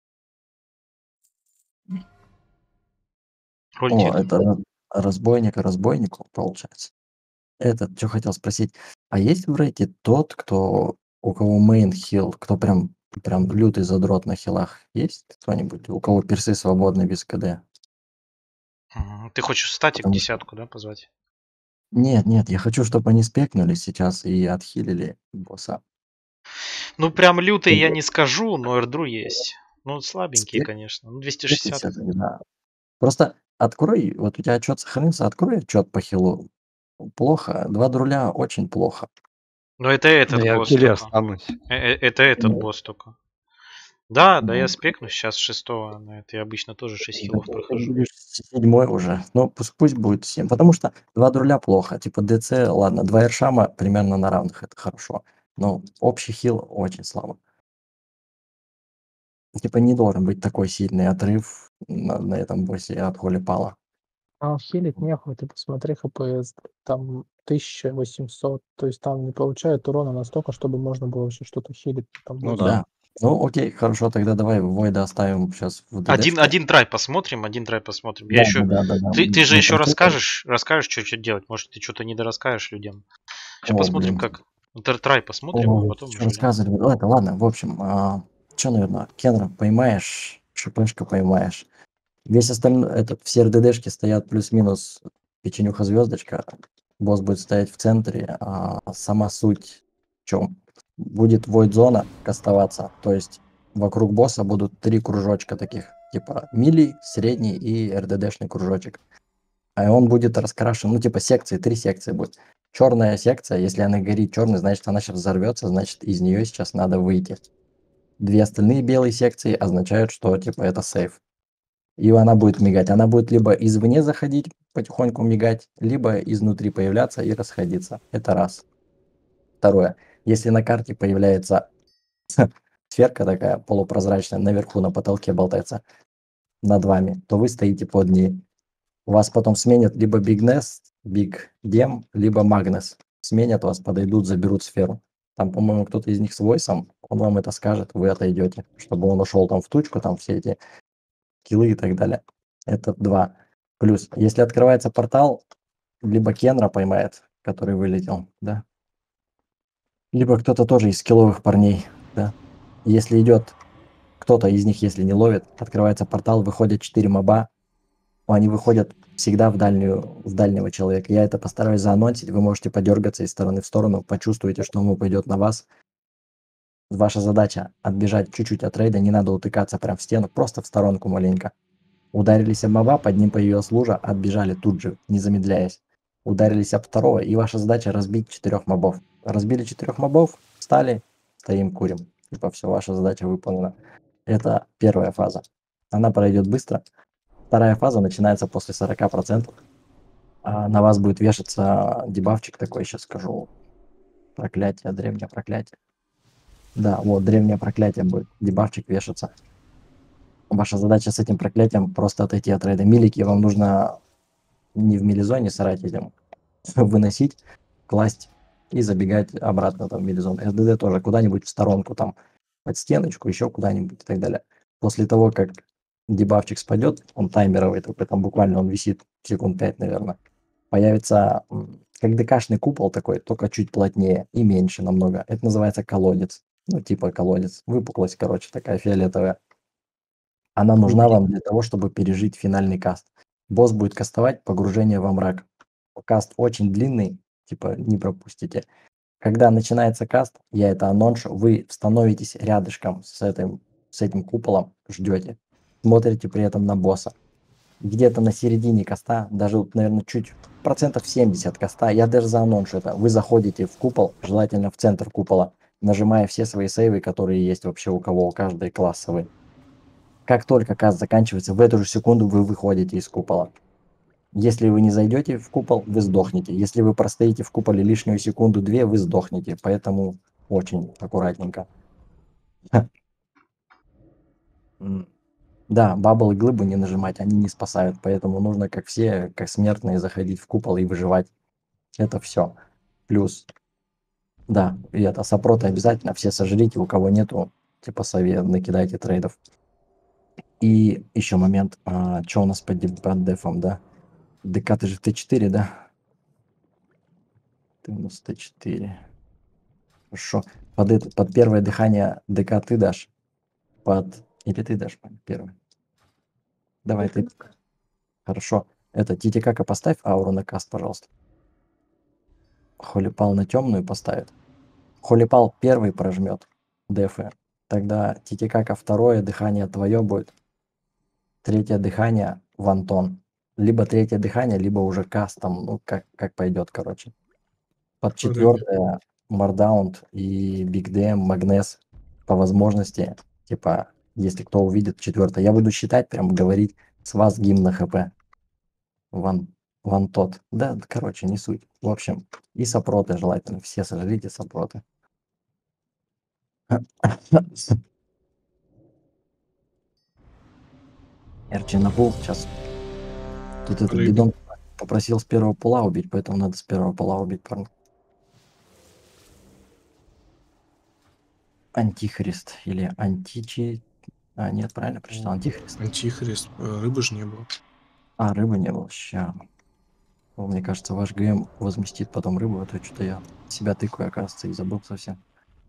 Роль О, тебе. это разбойнику получается. Этот, что хотел спросить. А есть в рейте тот, у кого мейн хил, кто прям лютый задрот на хилах? Есть кто-нибудь? У кого персы свободны без КД? Ты хочешь статик Потому что- десятку, да, позвать? Нет, я хочу, чтобы они спекнули сейчас и отхилили босса. Ну прям лютый я Спек- не скажу, но эрдру есть. Ну слабенькие, спек- конечно. Ну спекли 260. всё-таки, да. Просто открой, вот у тебя отчет сохранился, открой отчет по хилу. Плохо. 2 друля очень плохо. Но это Да этот я в босс хиле только. останусь. Это этот Ну, босс только. Да, ну, я спекну сейчас 6-го на это. Я обычно тоже 6 хилов Ты прохожу. будешь 7 уже. Ну, пусть будет 7. Потому что 2 друля плохо. Типа ДЦ, ладно, 2 эршама примерно на равных, это хорошо. Но общий хил очень слабо. Типа не должен быть такой сильный отрыв на этом боссе от Холи Пала. А хилить нехуй, ты посмотри ХПС, там 1800, то есть там не получает урона настолько, чтобы можно было вообще что-то хилить. Там Ну босса. да. Ну, окей, хорошо, тогда давай Войда оставим сейчас в ДДшке. Один трай посмотрим, один трай посмотрим. Я Да, еще... да. Ты же Мы еще прокрутим. расскажешь, что делать. Может, ты что-то не дорасскажешь людям. Еще О, посмотрим, блин. как. Трай посмотрим, а Ой, потом что уже. рассказывали. Ладно, в общем, что, наверное, Кенра поймаешь, ШПшка поймаешь. Весь остальной, все РДДшки стоят плюс-минус печенюха звездочка. Босс будет стоять в центре, а сама суть в чем? Будет войд-зона кастоваться, то есть вокруг босса будут 3 кружочка таких, типа мили, средний и РДДшный кружочек. А он будет раскрашен, ну типа секции, 3 секции будет. Черная секция, если она горит черной, значит она сейчас взорвется, значит из нее сейчас надо выйти. 2 остальные белые секции означают, что типа это сейф. И она будет мигать. Она будет либо извне заходить, потихоньку мигать, либо изнутри появляться и расходиться. Это раз. Второе. Если на карте появляется сферка такая полупрозрачная, наверху на потолке болтается над вами, то вы стоите под ней. Вас потом сменят либо Big Nest, Big Dem, либо Magnus. Сменят вас, подойдут, заберут сферу. Там, по-моему, кто-то из них с войсом, он вам это скажет, вы отойдете, чтобы он ушел там в тучку, там все эти киллы и так далее. Это 2. Плюс, если открывается портал, либо Кенра поймает, который вылетел, да, либо кто-то тоже из скилловых парней, да. Если идет кто-то из них, если не ловит, открывается портал, выходят 4 моба, они выходят всегда в дальнего человека. Я это постараюсь заанонсить, вы можете подергаться из стороны в сторону, почувствуете, что он пойдет на вас. Ваша задача отбежать чуть-чуть от рейда, не надо утыкаться прям в стену, просто в сторонку маленько. Ударились об моба, под ним появилась лужа, отбежали тут же, не замедляясь. Ударились об второго, и ваша задача разбить 4 мобов. Разбили 4 мобов, встали, стоим, курим. Типа все, ваша задача выполнена. Это первая фаза. Она пройдет быстро. Вторая фаза начинается после 40%. На вас будет вешаться дебафчик такой, сейчас скажу. Проклятие, древнее проклятие. Да, вот, древнее проклятие будет. Дебафчик вешаться. Ваша задача с этим проклятием просто отойти от рейда. Милики вам нужно не в милизоне срать этим, выносить, класть и забегать обратно там в милизон. СДД тоже куда-нибудь в сторонку, там, под стеночку, еще куда-нибудь и так далее. После того, как дебафчик спадет, он таймеровый такой, там буквально он висит секунд 5, наверное, появится как ДКшный купол такой, только чуть плотнее и меньше намного. Это называется колодец. Ну, типа колодец. Выпуклость, короче, такая фиолетовая. Она нужна вам для того, чтобы пережить финальный каст. Босс будет кастовать погружение во мрак. Каст очень длинный, типа не пропустите. Когда начинается каст, я это аноншу, вы становитесь рядышком с этим куполом, ждете. Смотрите при этом на босса. Где-то на середине каста, даже, наверное, чуть процентов 70 каста, я даже зааноншу это. Вы заходите в купол, желательно в центр купола, нажимая все свои сейвы, которые есть вообще у кого, у каждой классовой. Как только каст заканчивается, в эту же секунду вы выходите из купола. Если вы не зайдете в купол, вы сдохнете. Если вы простоите в куполе лишнюю секунду-две, вы сдохнете. Поэтому очень аккуратненько. Да, бабл и глыбу не нажимать, они не спасают. Поэтому нужно, как все, как смертные, заходить в купол и выживать. Это все. Плюс, да, и это сопроты обязательно все сожрите, у кого нету, типа совет, накидайте трейдов. И еще момент, что у нас под дефом, да? ДК ты же в Т4, да? Ты у нас Т4. Хорошо. Под первое дыхание ДК ты дашь? Или ты дашь первый? Давай ты. Хорошо. Это Титикака поставь ауру на каст, пожалуйста. Холипал на темную поставит. Холипал первый прожмет дефы. Тогда Титикака второе дыхание твое будет. Третье дыхание в Антон. Либо третье дыхание, либо уже кастом. Ну, как пойдет, короче. Под четвертое Мардаунд и Биг Дэм, Магнес по возможности. Типа, если кто увидит четвертое. Я буду считать, прям говорить с вас гимн на ХП. Ван тот. Да, короче, не суть. В общем, и сопроты желательно. Все сожрите сопроты. Эрчи на пул сейчас. Тут этот бидон попросил с первого пула убить, поэтому надо с первого пула убить, парня. Антихрист или античи... нет, правильно прочитал. Антихрист. Антихрист. Рыбы же не было. Рыбы не было. Ща. Мне кажется, ваш ГМ возместит потом рыбу, а то что-то я себя тыкаю, оказывается, и забыл совсем.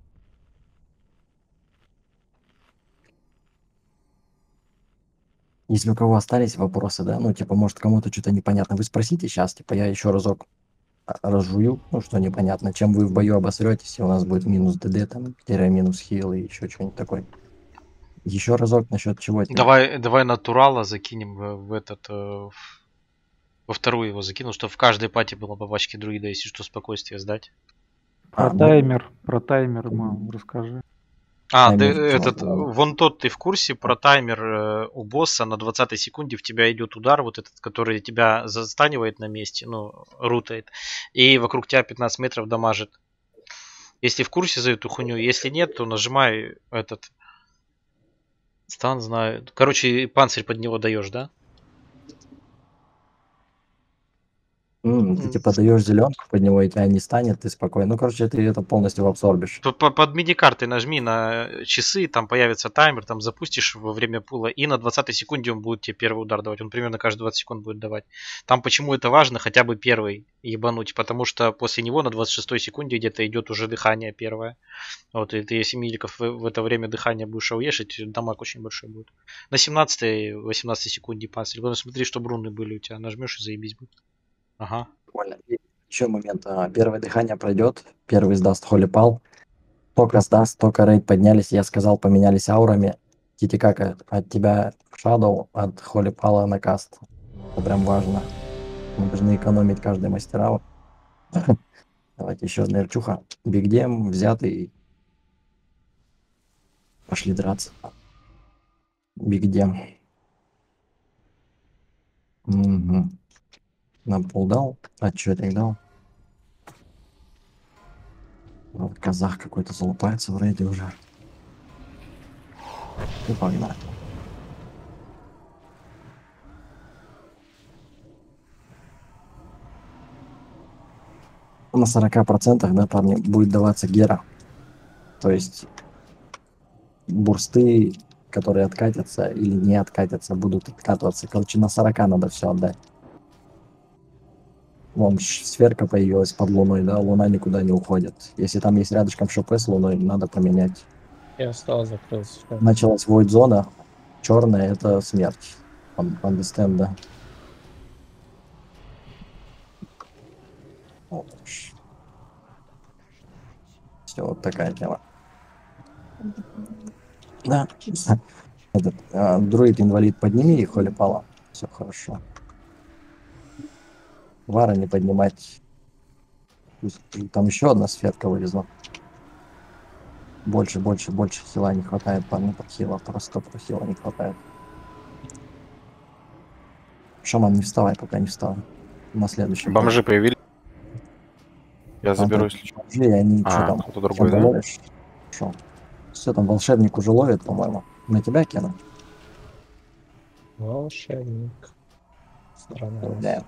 Если у кого остались вопросы, да, ну, типа, может, кому-то что-то непонятно, вы спросите сейчас, типа, я еще разок разжую, ну, что непонятно, чем вы в бою обосретесь, и у нас будет минус ДД, там, минус хил и еще что-нибудь такое. Еще разок насчет чего? Давай натурала закинем в этот... во вторую его закину, чтобы в каждой пати было по пачке друида, если что, спокойствие сдать. Про таймер ему расскажи. Вон тот ты в курсе про таймер у босса на 20 секунде в тебя идет удар, вот этот, который тебя застанивает на месте, ну, рутает, и вокруг тебя 15 метров дамажит. Если в курсе за эту хуйню, если нет, то нажимай этот стан, знаю. Короче, панцирь под него даешь, да? Ты типа даешь зеленку под него, и тебя не станет, ты спокойно. Ну, короче, ты это полностью абсорбишь. Под мини-картой нажми на часы, там появится таймер, там запустишь во время пула, и на 20 секунде он будет тебе первый удар давать. Он примерно каждые 20 секунд будет давать. Там почему это важно, хотя бы первый ебануть, потому что после него на 26 секунде где-то идет уже дыхание первое. Вот, и ты, если миликов в это время дыхание будешь ауешить, дамаг очень большой будет. На 17-18 секунде панцирь. Главное, смотри, чтобы руны были у тебя. Нажмешь и заебись будет. Ага. Прикольно. Еще момент. Первое дыхание пройдет, первый сдаст холипал. Только сдаст, только рейд поднялись. Я сказал, поменялись аурами. Титикака от тебя в Shadow, от холипала на каст. Это прям важно. Мы должны экономить каждый мастер-аут. Давайте еще одна эрчуха. Бигдем взятый. Пошли драться. Бигдем. Угу. Нам пол дал, отчетик дал. Вот казах какой-то залупается в рейде уже. И погнали. На 40%, да, парни, будет даваться гера. То есть бурсты, которые откатятся или не откатятся, будут откатываться. Короче, на 40 надо все отдать. Вон сферка появилась под луной, да, луна никуда не уходит. Если там есть рядышком ШП с луной, надо поменять. Я встал, закрылся. Началась void зона, черная это смерть. Understand, да. Все, вот такая тема. Да. Этот, друид-инвалид подними и холипала. Все хорошо. Вара не поднимать. Там еще одна сферка вылезла. Больше хила не хватает, парня, под хила. Просто про хила не хватает. Шаман, не вставай, пока не встал. На следующий. Бомжи появились. Я заберу, если что. Бомжи, они что там? кто-то другой, да? Ловишь? Шо? Все, там волшебник уже ловит, по-моему. На тебя кину? Волшебник. Странно. Да.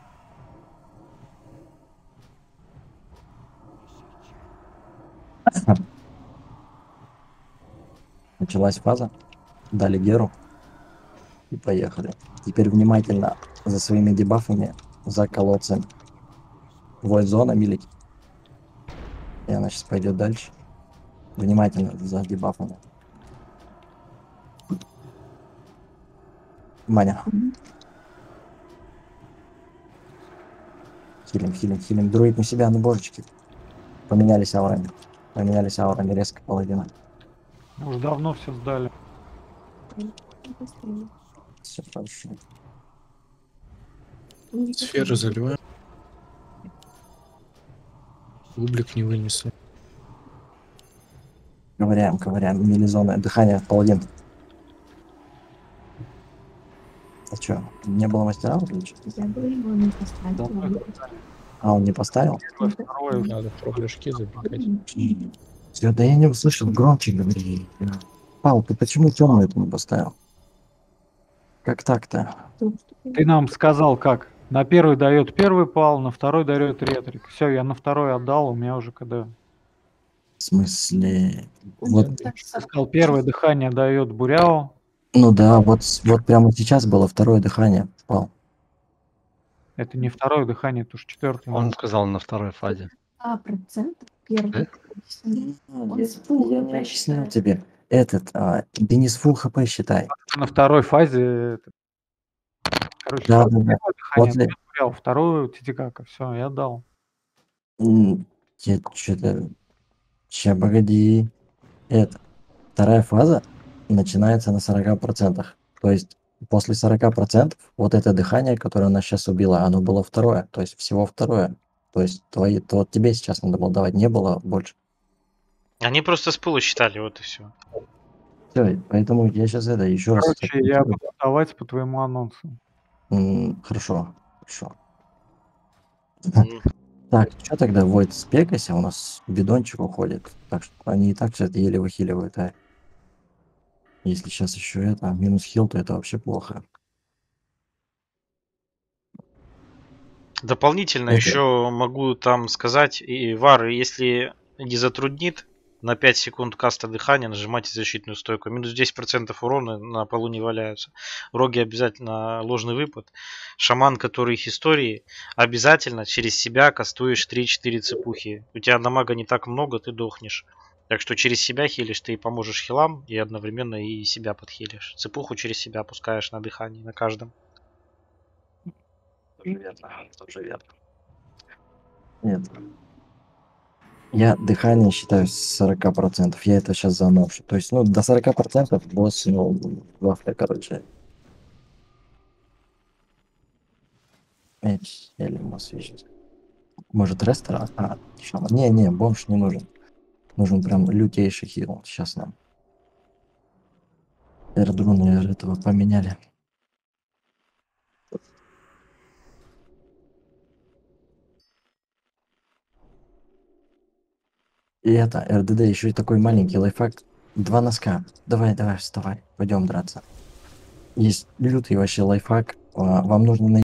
Началась фаза. Дали Геру. И поехали. Теперь внимательно за своими дебафами, за колодцем. Войд зона, милики. И она сейчас пойдет дальше. Внимательно за дебафами. Маня. Хилим. Друид на себя, на божечки. Поменялись аурами. Резко половина. Уже давно все сдали. Все хорошо. Сферы заливаем. Бублик не вынесли. Ковыряем. Мелизоны. Дыхание паладин. А чё, не было мастера выключить? А, он не поставил? Надо кругляшки забегать. Всё, да я не услышал, громче говори. Пал, ты почему темную это не поставил? Как так-то? Ты нам сказал как? На первый дает первый пал, на второй дает ретрик. Все, я на второй отдал, у меня уже когда... В смысле? Вот. Ты сказал, первое дыхание дает Буряо. Ну да, вот прямо сейчас было второе дыхание. Пал. Это не второе дыхание, это уж четвертое. Он сказал на второй фазе. 2% первый. Он с Я не объяснял тебе. Денис фулл хп считай. На второй фазе... Короче, Да, первое да. дыхание После- дает Буряо, вторую Титикака. Все, я отдал. Я что-то... Ща, погоди. Вторая фаза начинается на 40%. То есть после 40% вот это дыхание, которое она сейчас убила, оно было второе. То есть всего второе. То есть вот тебе сейчас надо было давать, не было больше. Они просто с пула считали, вот и все. Все, поэтому я сейчас еще раз... Короче, я буду давать по твоему анонсу. Хорошо. Так, что тогда Войд спекайся, у нас бидончик уходит. Так что они и так все это еле выхиливают, а если сейчас еще минус хил, то это вообще плохо. Дополнительно Это- еще могу там сказать, и Вар, если не затруднит, на 5 секунд каста дыхания нажимайте защитную стойку. Минус 10% урона на полу не валяются. Роги обязательно ложный выпад. Шаман, который их истории, обязательно через себя кастуешь 3-4 цепухи. У тебя на мага не так много, ты дохнешь. Так что через себя хилишь, ты поможешь хилам и одновременно и себя подхилишь. Цепуху через себя пускаешь на дыхании, на каждом. Тоже верно. Нет. Я дыхание считаю с 40%. Я это сейчас заношу. То есть, до 40% босс, вафля, короче. Или мосвищ. Может, рестора? Шаман. Не, бомж не нужен. Нужен прям лютейший хил. Сейчас нам. Эрдруна этого поменяли. И РДД еще и такой маленький лайфхак. 2 носка. Давай, вставай. Пойдем драться. Есть лютый вообще лайфхак. Вам нужно найти